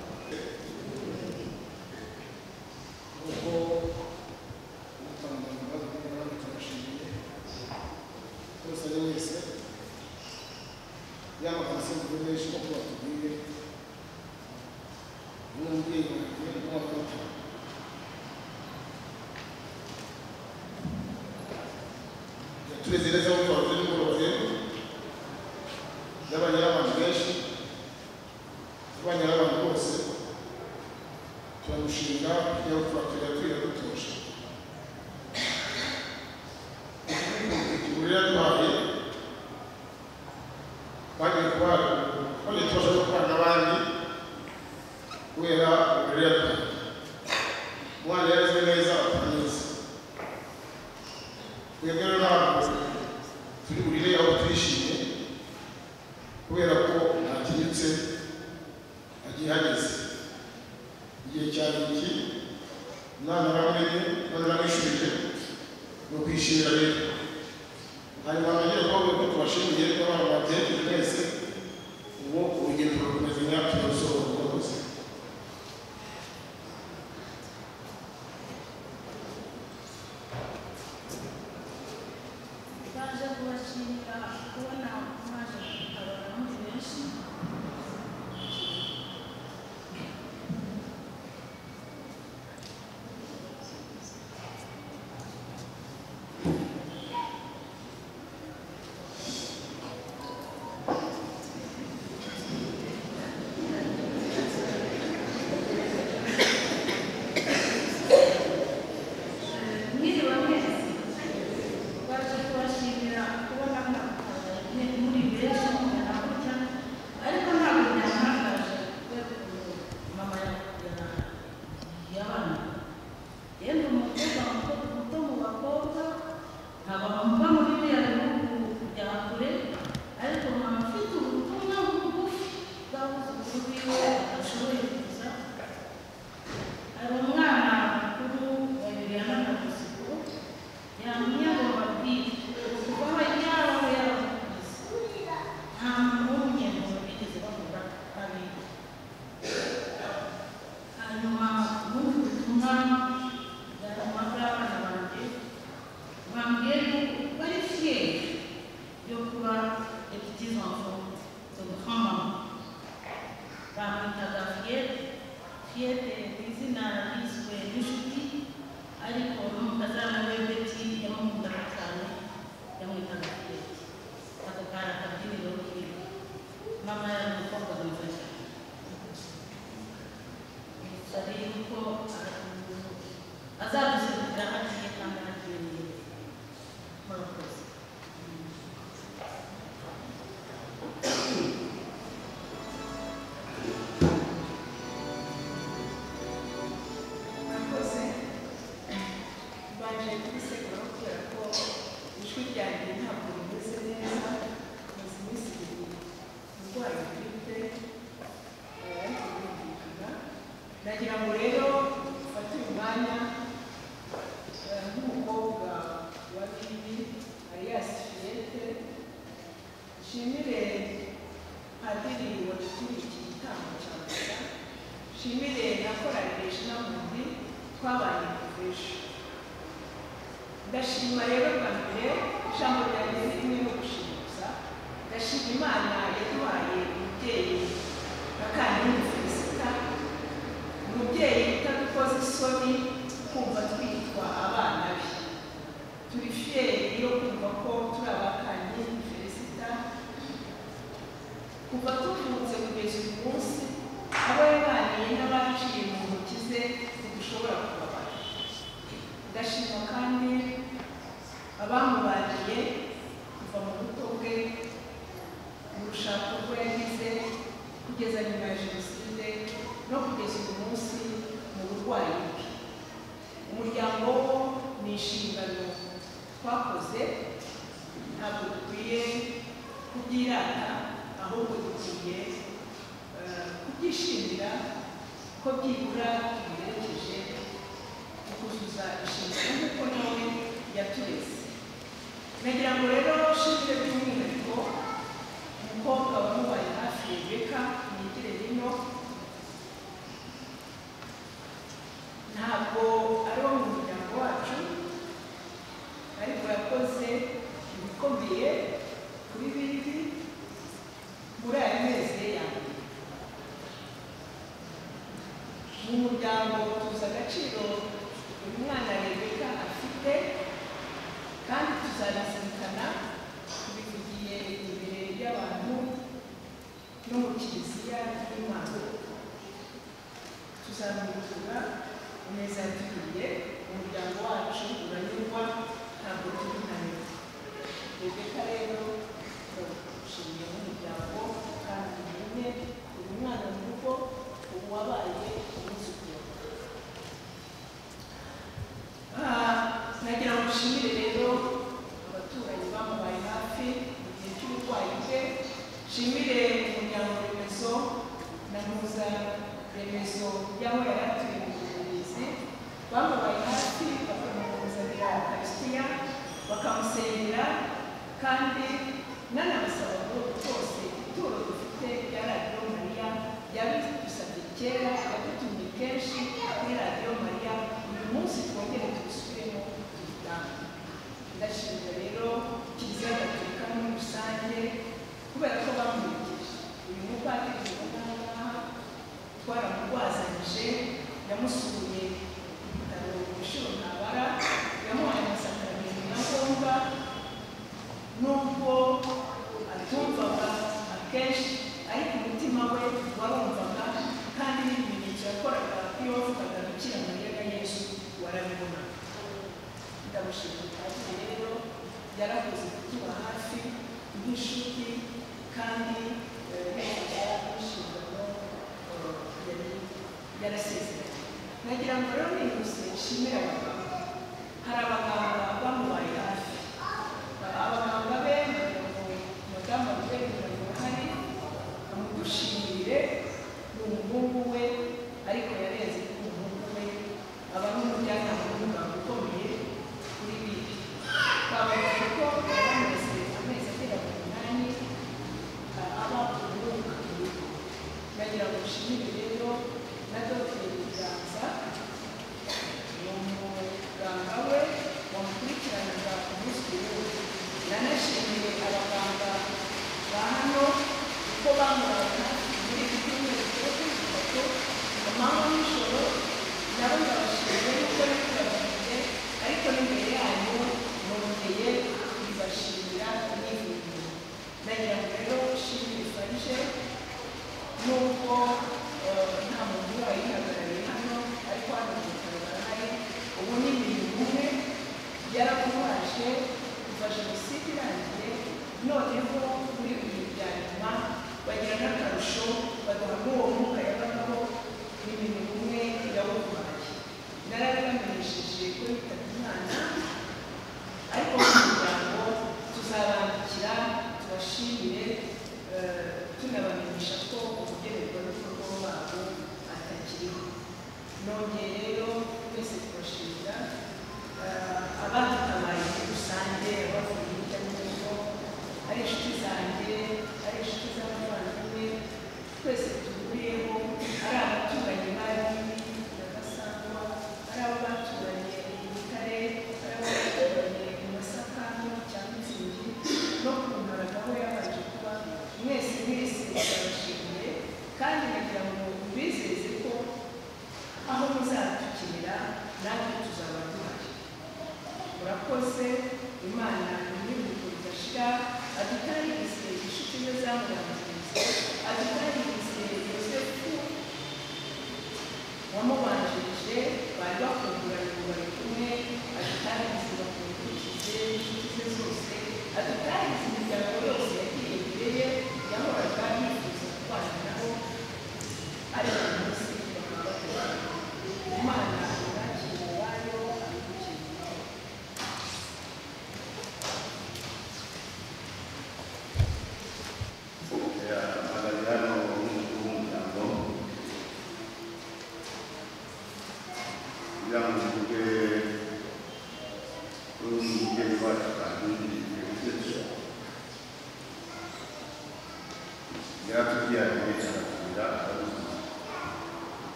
Ubwo utanga ibibazo tukabashimiye rwose ari wese yaba abasenzi benshi uko batubwiye n'umubyeyi wanjye n'umwaka yatureze neza mu twavuze n'umugoroba yabanye n'abantu benshi, yabanye n'abantu bose, turamushinga kugira ngo twakira twira dutuje. Ikigurira duhaye bagiye kubara bagiye tubasha no kubana n'abandi kubera uburere duhaye. Umwana yarezwe neza akora neza. Twebwe rero ntabwo turi burire aho twishimye kubera ko ntatinyutse agiye hageze. Igihe cyane iki umwana aramenye none aramwishurije ni ukwishimira rero. Hanyuma nagira ngo ko tubashimiye n'abantu babyejeje mwese, ubu urugendo rukomeza imyaka y'urusohoka rwose. baje kubashimira kubona mwaje kutabara muri benshi. Mwiriwe mwese, baje kubashimira kubona muri benshi, ryanjye ntabwo rimeze neza maze iminsi ibiri ndwaye gripe ariko birumvikana nagira ngo rero ufate uyu mwanya nk'umukobwa wa bibi alias Fiyete nshimire padiri watuturiye iki gitambo cya misa nshimire na korali Reginamundi twabanye kuva ejo ndashima rero bwa mbere ijambo ryanjye ni rimwe no gushimuza ndashima Imana yaduhaye umubyeyi nka Kankindi Felicita umubyeyi utadukoze isoni kumva twitwa abana be turi fiyeri yo kumva ko turi aba Kankindi Felicita kuva tuvutse kugeza uyu munsi abo yaganiye n'abaciye mu ntoki ze ntidushobora kubabara ndashima kandi abamubariye kuva mu buto bwe mu rushako rwe yagize kugeza nyuma ya jenoside no kugeza uyu munsi mu burwayi bwe umuryango wo ni inshingano twakoze ntabwo dukwiye kubyirata ahubwo dukwiye kubyishimira ko byibura tubiherekeje kuzuza inshingano nk'uko nawe yatureze nagira ngo rero nshimire by'umwihariko umukobwa wamubaye hafi Rebeka mwigire rino ntabwo ari wo mu muryango wacu ariko yakoze ibikomeye kuri bibi muri aya mezi ya mbere mu muryango tuzi agaciro uyu mwana Rebeka afite kandi tuzabizirikana tubivugiye imbere y'abantu no mu kiliziya y'Imana tuzamwibukira ineza yatugiriye umuryango wacu uranyurwa ntabwo turi naniwe Rebeka rero dushimiye n'umuryango kandi nyine uyu mwana mu rugo ubu wabaye umwuzukuru nagira ngo nshimire rero abaturanyi bamubaye hafi mu gihe cy'uburwayi bwe nshimire umuryango remezo na mpuza remezo y'aho yari atuye mu Bubiligi bamubaye hafi bakamuzanira Eucharistia bakamusengera kandi nanabasaba ngo rwose ituro dufite rya radiyo Mariya yabidusabye kera yadutumye kenshi kuri radiyo Mariya uyu munsi twongere tubisubiremo tubitange ndashimira rero kiliziya gatolika muri rusange kubera ko bamurikije uyu mupadiri mubona ngaha twaramurwazanyije yamusuye ibitaro inshuro ntabara yamuhaye amasakaramentu na ngombwa nubwo atumvaga akenshi ariko umutima we warumvaga kandi n'ibimenyetso yakoraga iyo wavugaga Bikira Mariya na Yesu warabibona ndamushimira padiri rero yarakoze kutuba hafi nk'inshuti kandi inshingano yarasezeranye nagira ngo rero nihuse nshimire abaganga hari abaganga bamubaye hafi abaganga be madamu Rubera hari amudushimire ni umuhungu we ariko yarenze ku umuhungu we aba n'umujyanama w'umuganga ukomeye kuri bibi twavuga ko yaramaze amezi agera ku munani aba umwuka nagira ngo nshimire rero na dogiteri Biganza ni umuganga we wamukurikiranaga umunsi wose nanashimiye abaganga ba hano uko bamurana muri iki cyumweru cyo kwifata amanywa n'ijoro nabo ndabashimiye nuko nabibabwiye ariko n'imbere yanyu nongeye kubibashimira n'ivuriro nagira ngo rero nshimire Farije nubwo nta muntu wayihagarariye hano ariko hano mu bitaro barahari ubu ni ibintu umwe yarakubaje kuva jenoside irangiye noneho muri ibi bya nyuma bagira n'akarusho baduha n'uwo mwuka yabagaho n'ibintu umwe yawubaye narabibamenyesheje ko yitabye Imana ariko mu muryango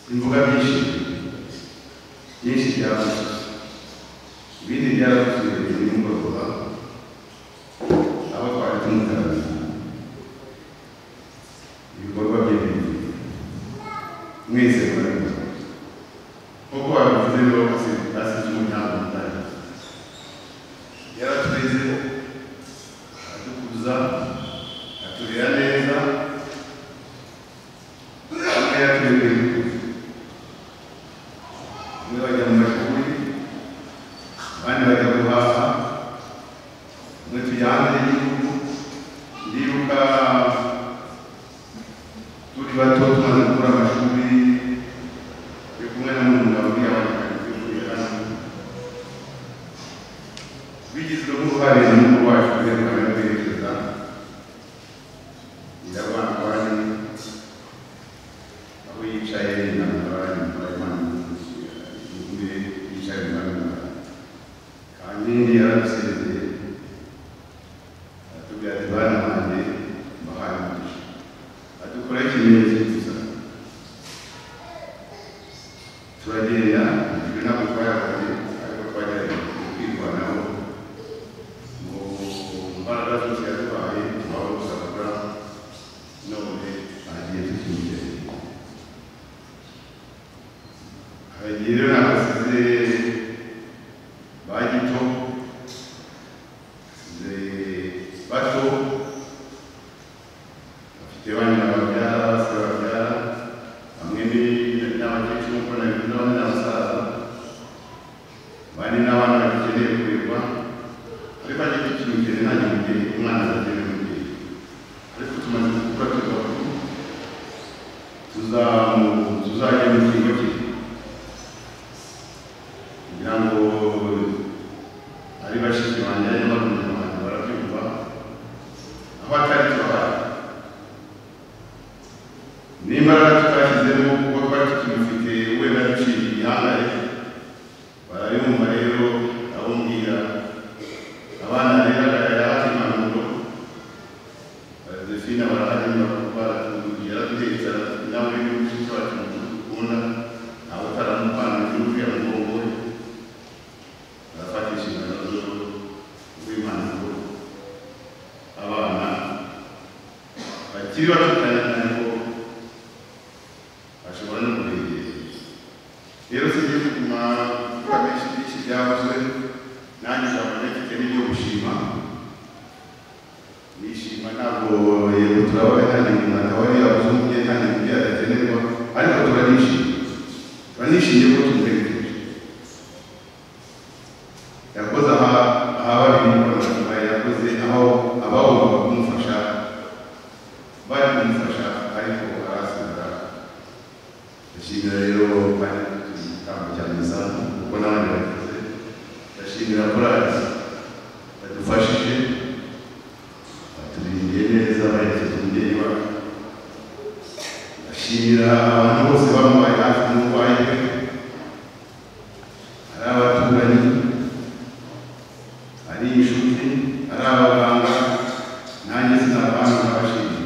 imvuga byinshi byinshi byavuze ibindi byavuze nimugoroba abo twari tumutaramiye ibikorwa bye mwese murabona kuko babivuze ngo asize umuryango mutari yaratweze adukuza aturera neza amwe yatweze bamwe bajya mu mashuri abandi bajya guhaha bamwe tujya hanze y'igihugu ndibuka turi bato tumaze gukora amashuri turi kumwe na mugabo uriya wari hano bigizwemo uruhare n'umukuru wacu kugira ngo kwerekeza irabana abandi aho yicaye n'abandi barimo imbere yicaye n'abandi kandi yarasezeye atubwira ati bana banjye mbahaye umugisha adukora ikimenyetso gusa turagenda ibyo ntabwo twayakoze ariko twagerageje kwirwanaho mu mbaraga zose yaduhaye tubaho gusakura none agiye tukimugereye abagiye rero n'abasize ba gito bato bafite abana babyara bose babyara bamwe n'abakecuru nk'uko nabivuze abandi n'abasaza abandi n'abana bagikeneye kurerwa ariko agiye tukimugere nta gihe umwana azakeneye umubyeyi ariko tumaze gukura tugakuru tuzajya mu kigo cye kugira ngo ari bashiki banjye ari n'abakunzi banjye barabyumva aho atari turahari n'imbaraga tutashyizemo kuko twari tukimufite wenda duciye igihangare barabimumva rero abumvira abana rero yarahaje impanuro Josephine barahari yaraduhetse nawe n'umushiki wacu mukunda ntawe utaramupana n'uvuye mu mugongo we arafatisha inshingano z'impanuro abana bakiri bato cyane cyane ko bashobora no kubegera rero singiye kuguma kuvuga benshi byinshi byavuzwe nanjye nzabona mfite n'ibyo gushima nishima ntabwo yego turabona kandi umuntu akaba yari yabuze umubyeyi kandi umubyeyi adakenerwa ariko turanishimye turanishimye ko tumuherekeje yakoze aha babiri n'ikoranabuhanga yakoze aho abagomba kumufasha bari kumufasha ariko arasigara ndashimira rero bari igitambo cya misa kuko n'abandi bakoze ndashimira korali badufashije baturindiye neza baherekeje umubyeyi wacu ndashimira abantu bose bamubaye hafi n'umurwayi we ari abaturanyi ari inshuti ari abaganga nanjye sinabanga n'abashimira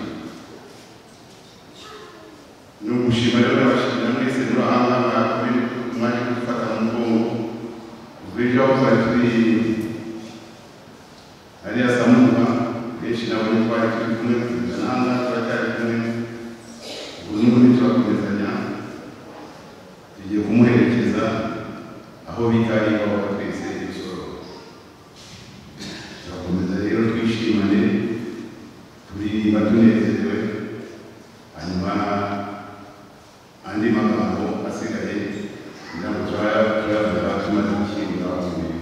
ni ugushima rero n'abashimira mwese muri aha ngaha mwaje gufata mu mugongo ubwo ejo aho twari turi hariya Samuha benshi nabonye twari turi kumwe kugeza n'aha ngaha turacyari kumwe ubu n'ubundi turakomezanya tugiye kumuherekeza aho bita ari iwabo twese ibisoro turakomeza rero twishimane turirimba tunezerewe hanyuma andi magambo asigaye kugira ngo turayavuga tumaze gushyingura umubiri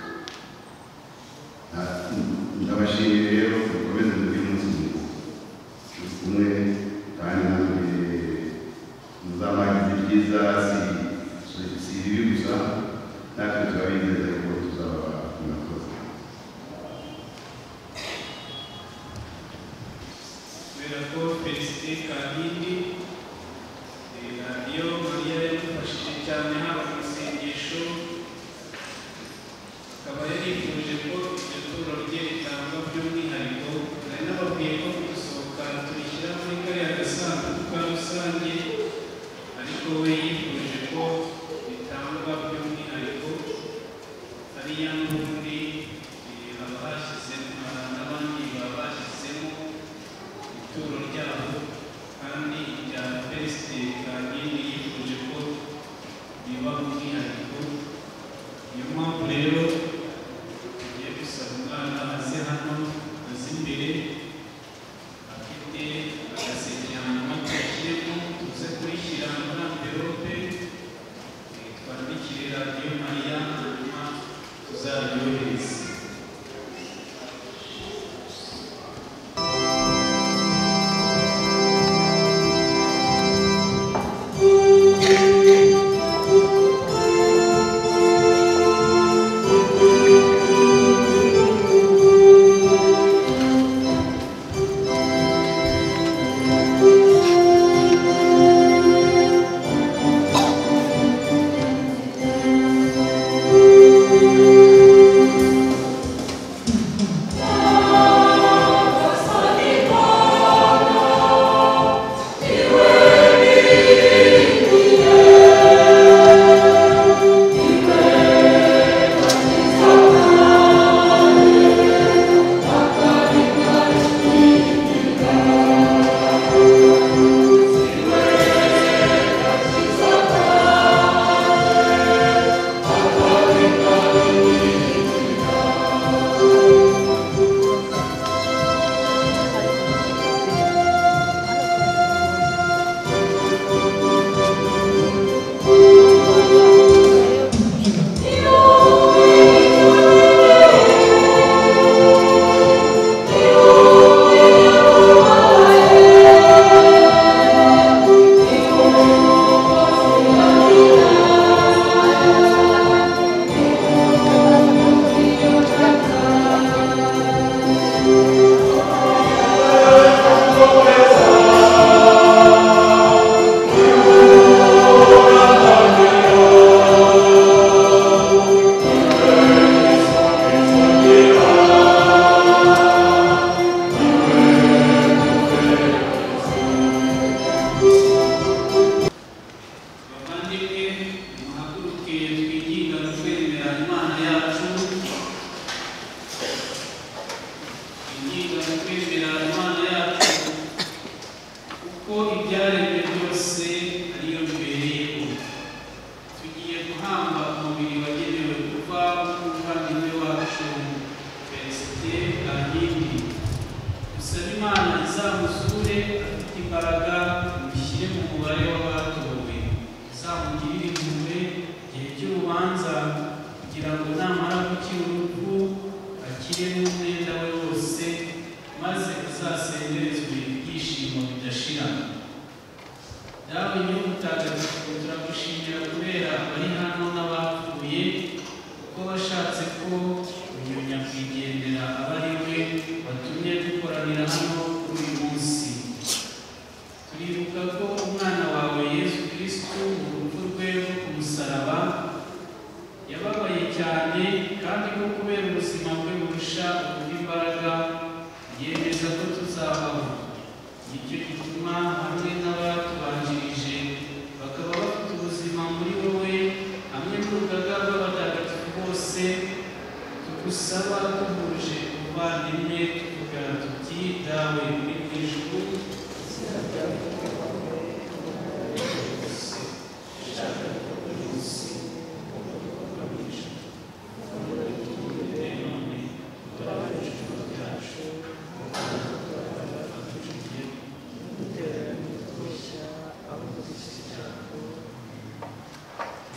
ndabashimiye rero mukomeze muri munsi mwiza kumwe kandi namwe muzamagize ibyiza si ibibi gusa natwe turabizeza ko tuzaba murakoze kubera ko Felicite Kankindi radiyo Mariya yadufashije cyane haba mu isengesho akaba yarifuje ko iryo turo rye ritangwa by'umwihariko nari nababwiye ko gusohoka turishyira muri kariya gasanduku ka rusange ariko we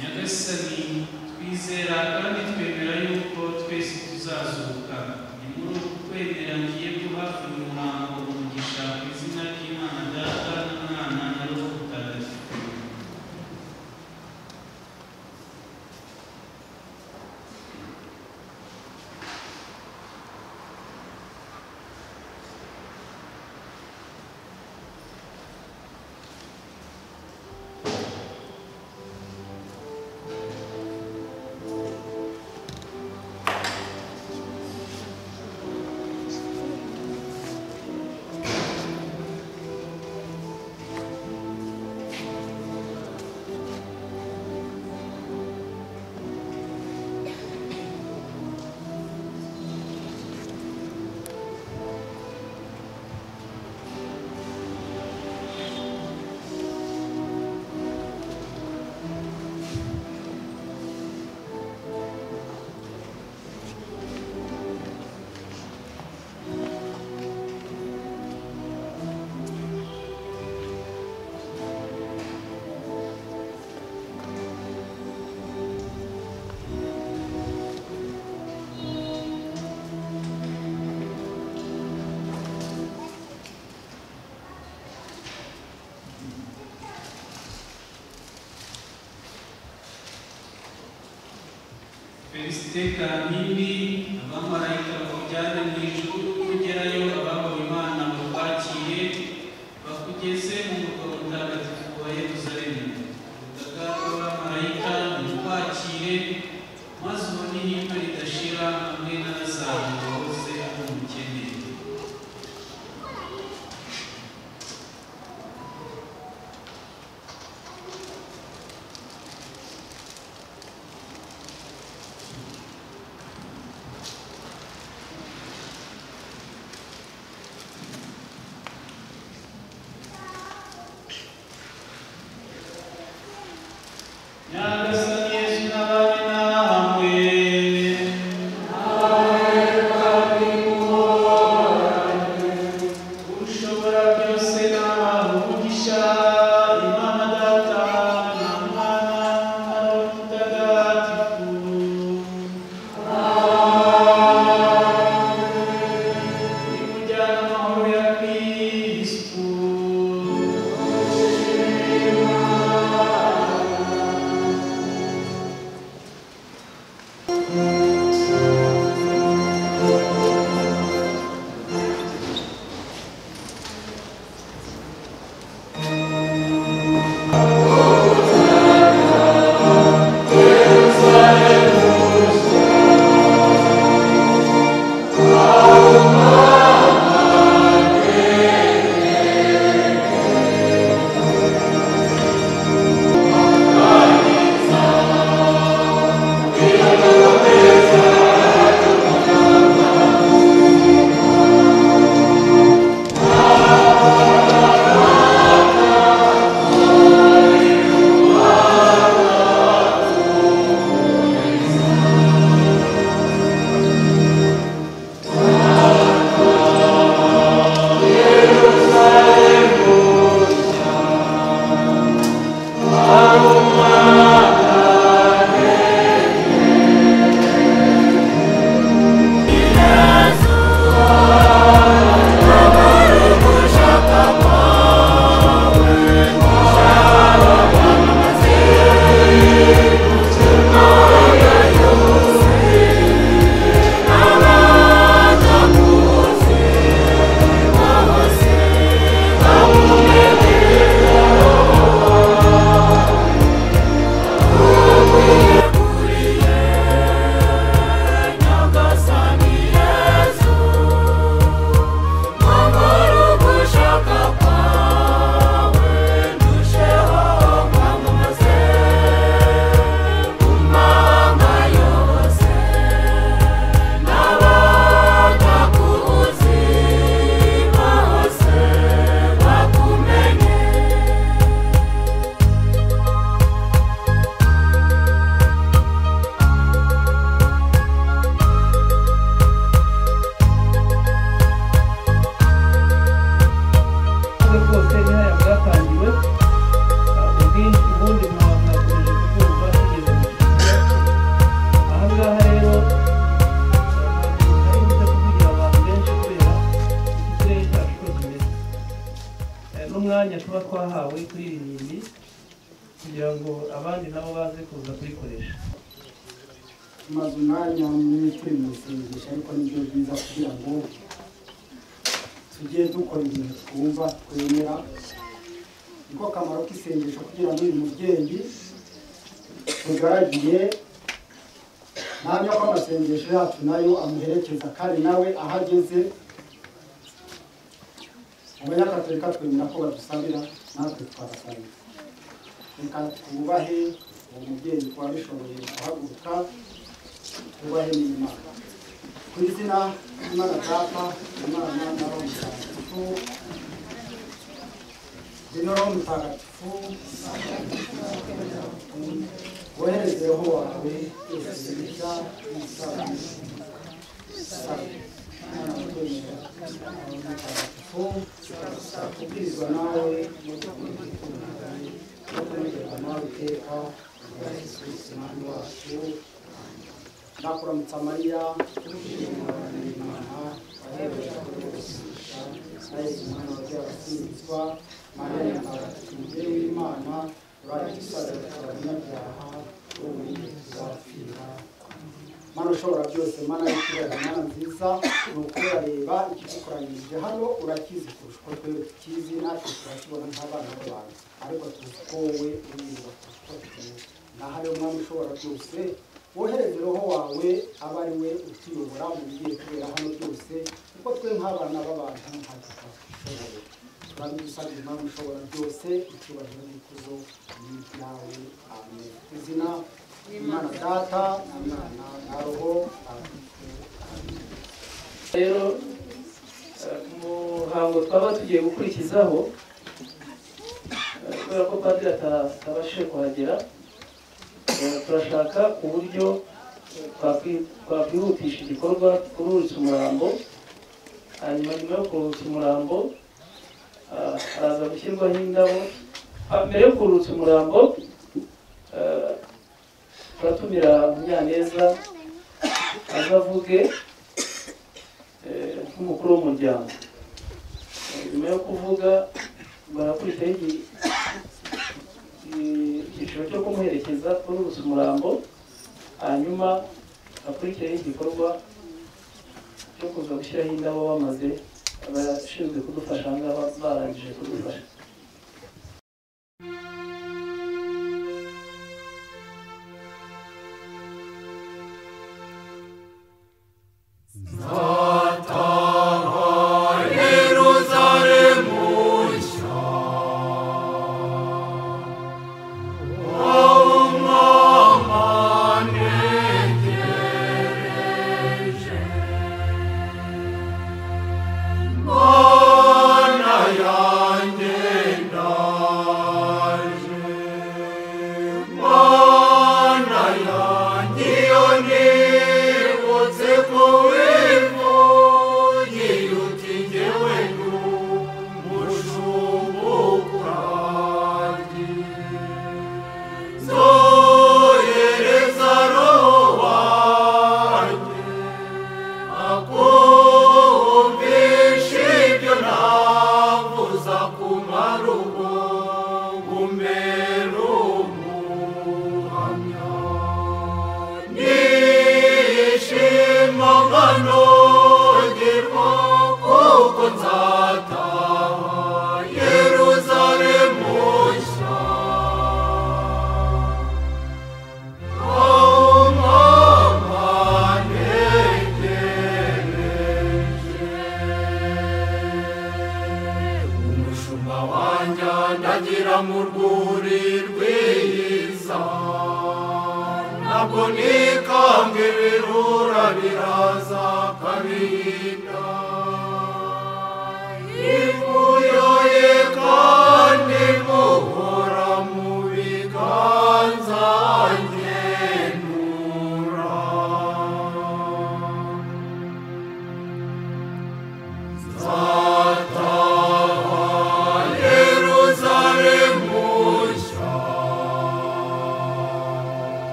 nyagasani twizera kandi twemera yuko twese tuzazuka. Ni muri uku kwemera ngiye guha uyu muhango umugisha ku izina ry'Imana Data n'Umwana na Roho Mutagatifu. Felicite Kampindi, abamarayika bakujyane mu ijuru, ugerayo ababonye Imana bakwakire, bakugeze mu murwa mutagatifu wa Yerusalemu. Ubutaka bw'abamarayika bukwakire, maze ubone ihema ridashira hamwe na Lazaro wahoze ari umukene. Nyagasani Yesu n'abane namwe. Ushobora byose n'abaha umugisha, Imana Data na Mwana na Roho Mutagatifu. Nimujyane amahoro ya Kristu. twahawe kuri iri rimbi kugira ngo abandi nabo baze kuza kurikoresha. tumaze umwanya munini turi mu isengesho ariko nibyo byiza kugira ngo tujye dukora ibintu twumva twemera. niko kamaro k'isengesho kugira ngo uyu mubyeyi tugaragiye namya ko amasengesho yacu nayo amuherekeza kandi nawe aho ageze abanyakatolika twemera ko badusabira natwe twabasabira. reka twubahe uwo mubyeyi twabishoboye guhaguruka twubahe n'Imana. ku izina ry'Imana Data, Imana na Roho Mutagatifu, Bino Roho Mutagatifu wohereze Roho wawe byose bishya kubwirizwa nawe no kunogerwa nawe iteka rya Yesu Umwami wacu. ndakuramutsa Mariya Imana waherewe kugusigisha na Yesu umwana wawe arasingizwa. Mariya Nyakatolika umubyeyi w'Imana uradusabira abanyabyaha ubu n'igihe tuzapfira. Mana ushobora byose, Mana y'ikibazo, Mana nziza, ni ukubareba ikigukoranyirije hano urakizi kurusha uko twebwe tukizi, natwe turakibona nk'abana b'abantu, ariko tuzi ko wowe uriba kurusha uko tuzi. nahaye Umwami ushobora byose, wohereze Roho wawe aba ari we utuyobora mu bigiye kubera hano byose, kuko twe nk'abana b'abantu ntabwo twashoboye. turabigusabira Umwami ushobora byose, icyubahiro n'ikuzo ni ibyawe. Amen. Izina Imana Data, Imana na Roho Mutagatifu. Rero umuhango twaba tugiye gukurikizaho kubera ko padiri atabashije kuhagera, turashaka uburyo twakwihutisha igikorwa kururutsa umurambo. hanyuma nyuma yo kururutsa umurambo haraza gushyirwaho indabo. mbere yo kururutsa umurambo turatumira Munyaneza azavuge nk'umukuru w'umuryango. nyuma yo kuvuga barakurikiraho icyiciro cyo kumuherekeza kururutsa umurambo, hanyuma hakurikiraho igikorwa cyo kuza gushyiraho indabo bamaze abashinzwe kudufasha ngaho barangije kudufasha.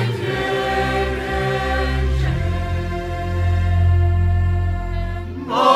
Oh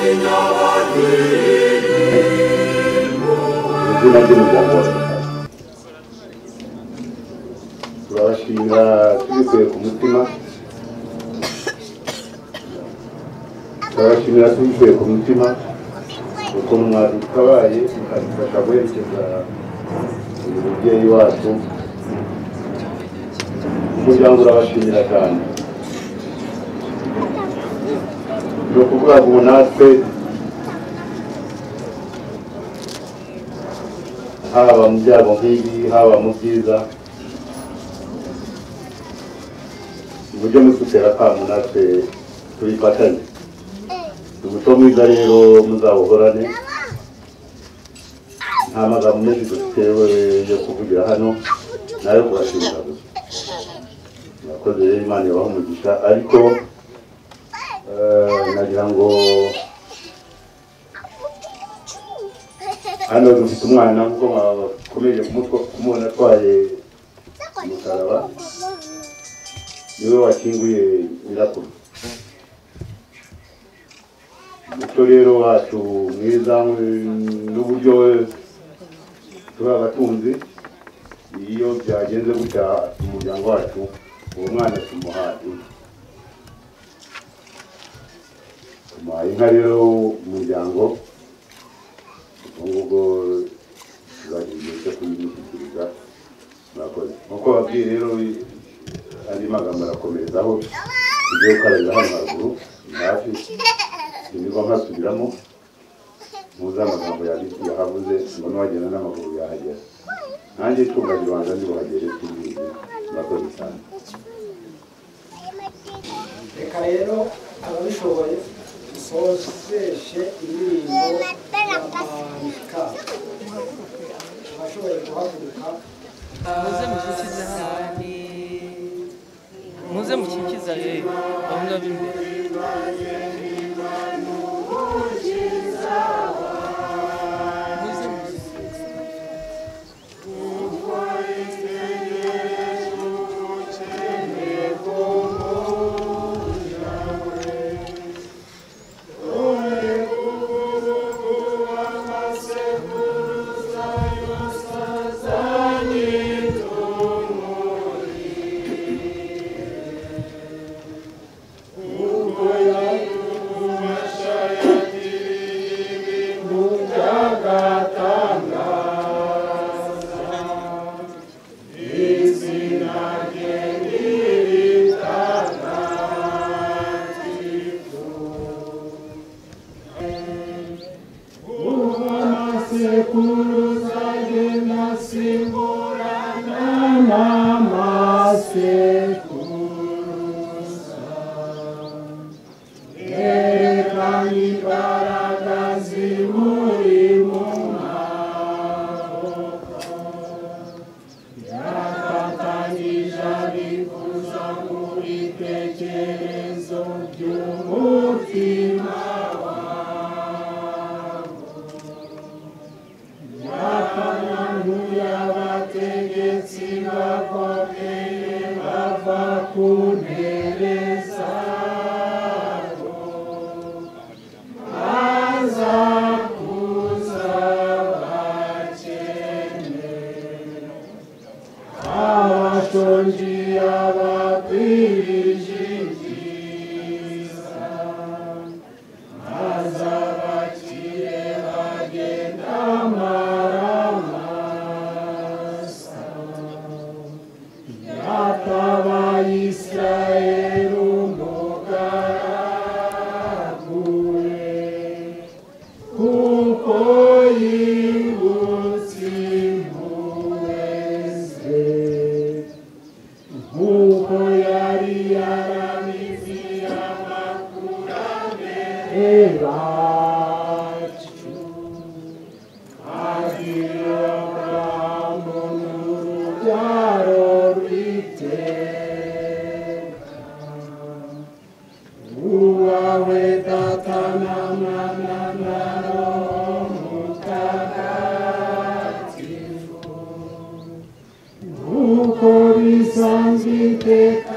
izina ry'umuryango wa Safari turabashimira tubikuye ku mutima turabashimira tubikuye ku mutima ukuntu mwadutabaye mukadufasha guherekeza uyu mubyeyi wacu umuryango urabashimira cyane ni ukuvuga ngo natwe haba mu byago nk'ibi haba mu byiza uburyo mudutera akamu natwe tubifatanye umuco mwiza rero muzawuhorane nta magambo menshi dutewe yo kuvugira hano nayo kubashimira gusa murakoze rero Imana ibahe umugisha ariko nagira ngo hano dufite umwana kuko mwakomeje kumubona atwaye umusaraba niwe wakinguye nyirakuru umuco rero wacu mwiza n'uburyo turi abatunzi iyo byagenze gutya umuryango wacu uwo mwana tumuha inka tumuha inka rero umuryango ubwo tuzagiye cyo kuyimushyikiriza murakoze nkuko babwiye rero andi magambo arakomerezaho tugiye gukarabira hano haruguru hafi nibwo nkasubiramo muzi amagambo yahavuze ngo n'uwagenda n'amaguru yahagera nanjye itunganya ubanza ndi buhagere tubizi murakoze cyane reka rero ababishoboye soseshe indirimbo y'amarika abashoboye guhaguruka muze mukikize hano muze mukikize rero aho ngaho imbere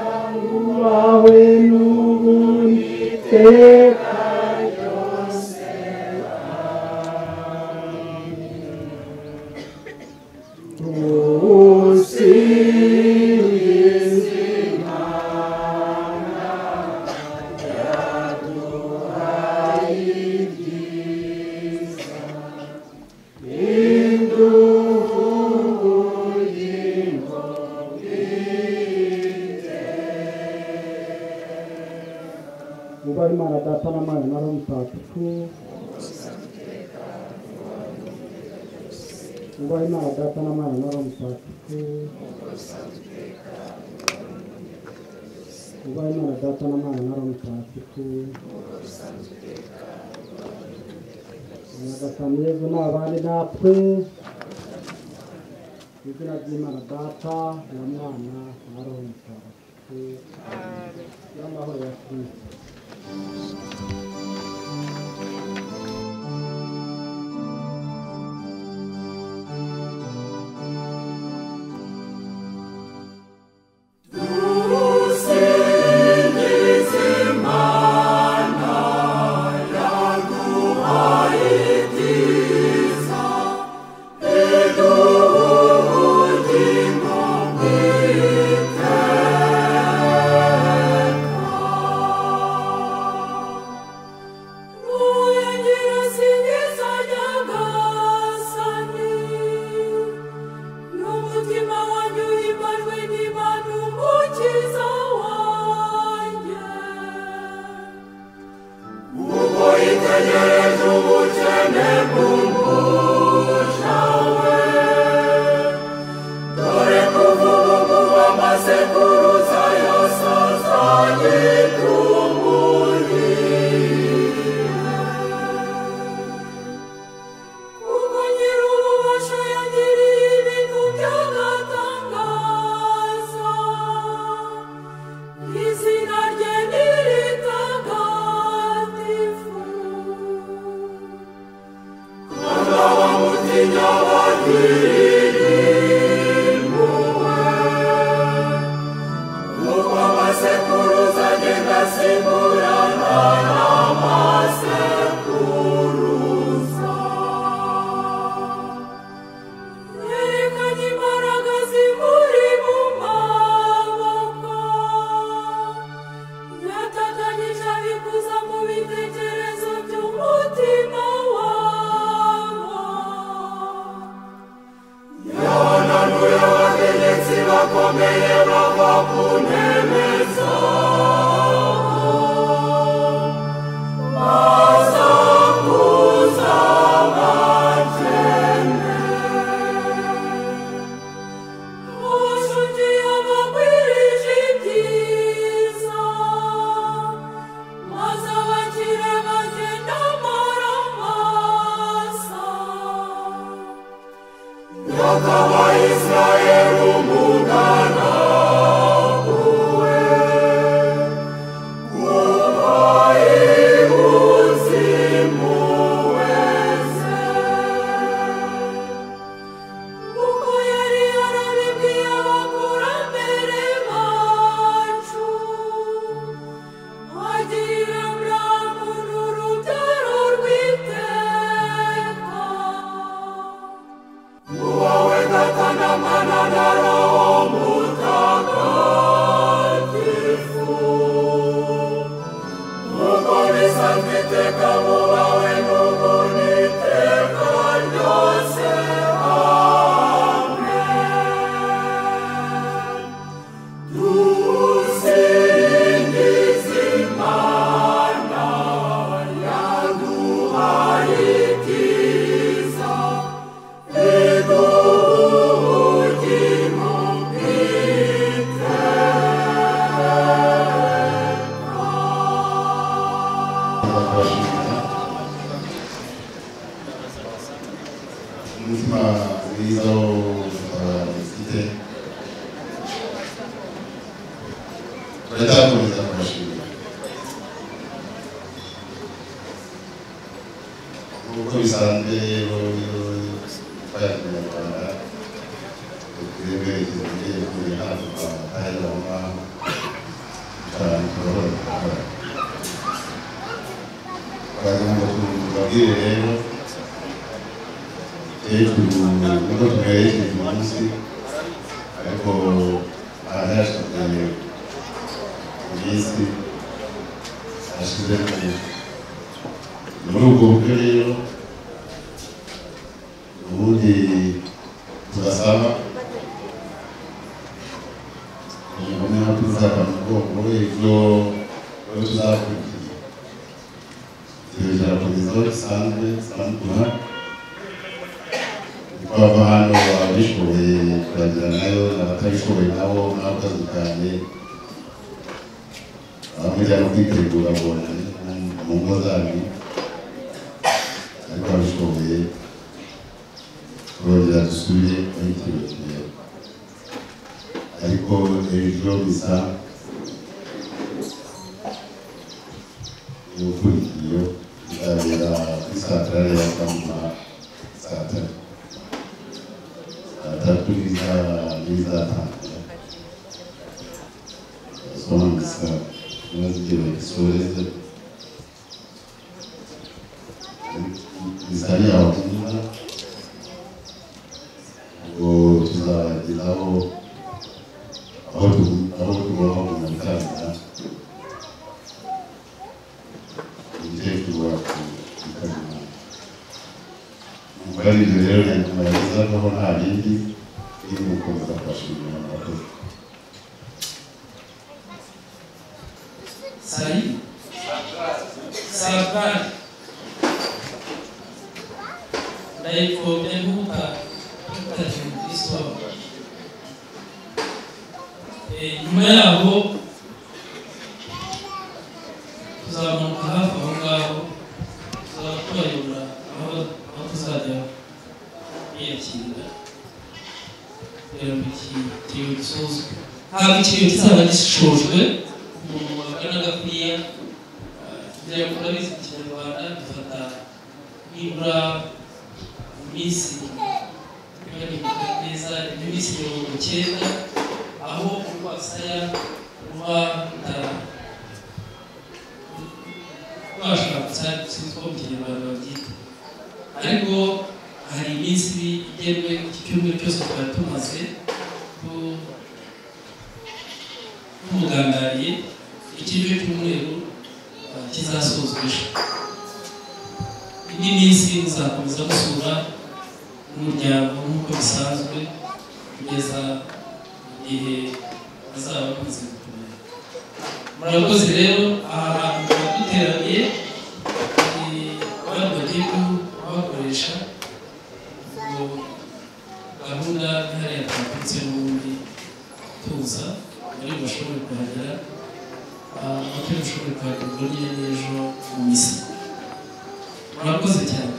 Take Data na Mwana na Roho Mutagatifu. Ubaha Imana Data na Mwana na Roho Mutagatifu. Ubaha Imana Data na Mwana na Roho Mutagatifu. Nyagasani Yezu n'abandi natwe. Izina ry'Imana Data na Mwana na Roho Mutagatifu. Y'amahoro ya Kristo. turakomeza bisanzwe turamuha twava hano ababishoboye turagira nayo abatabishoboye nabo n'abakozi cyane abamujya no kwitegura bonane mu ngo zanyu ariko ababishoboye turongera dusubire muri kino kirere ariko ejo bisa n'ukurikiyo izabera kuri saa tanu ya kamuma saa tatu saa tatu n'izatangira soma misa n'azigira isoreze misa yabakumva ngo tuzabagezaho aho tugomba kumutanga umukecuru wacu ikaguma umubarire rero nagezaho nta bindi iri gukomeza kubashimira abakozi Sayi Sabari ndayipfobya nkuka tutari mu Kristo nyuma yaho tuzamanuka hafi aho ngaho tuzaba tubayobora aho tuzajya biyakirira kugira ngo iki kiriyo gisozwe haba ikiriyo kizaba gishojwe umuntu wagana agakwiye kugira ngo urabizi mu kinyarwanda dufata nibura iminsi niba nibuka neza iminsi mirongo icyenda aho urwasaya ruba rwashakutsa sinzi ko mu kinyarwanda babyita ariko hari iminsi igenwe iki cyumweru cyose twari tumaze tumugangariye ikiryo cy'umweru kizasozwa ejo indi minsi muzakomeza gusura umuryango nk'uko bisanzwe kugeza igihe bazaba bamaze gukomera murakoze rero aha hantu duteraniye abantu bagiye kuhakoresha ngo gahunda ihariye twapfutse n'ubundi tuza muri bashobore kuhagera abatari bashobore kuhagera ubwo n'ejo mu misa murakoze cyane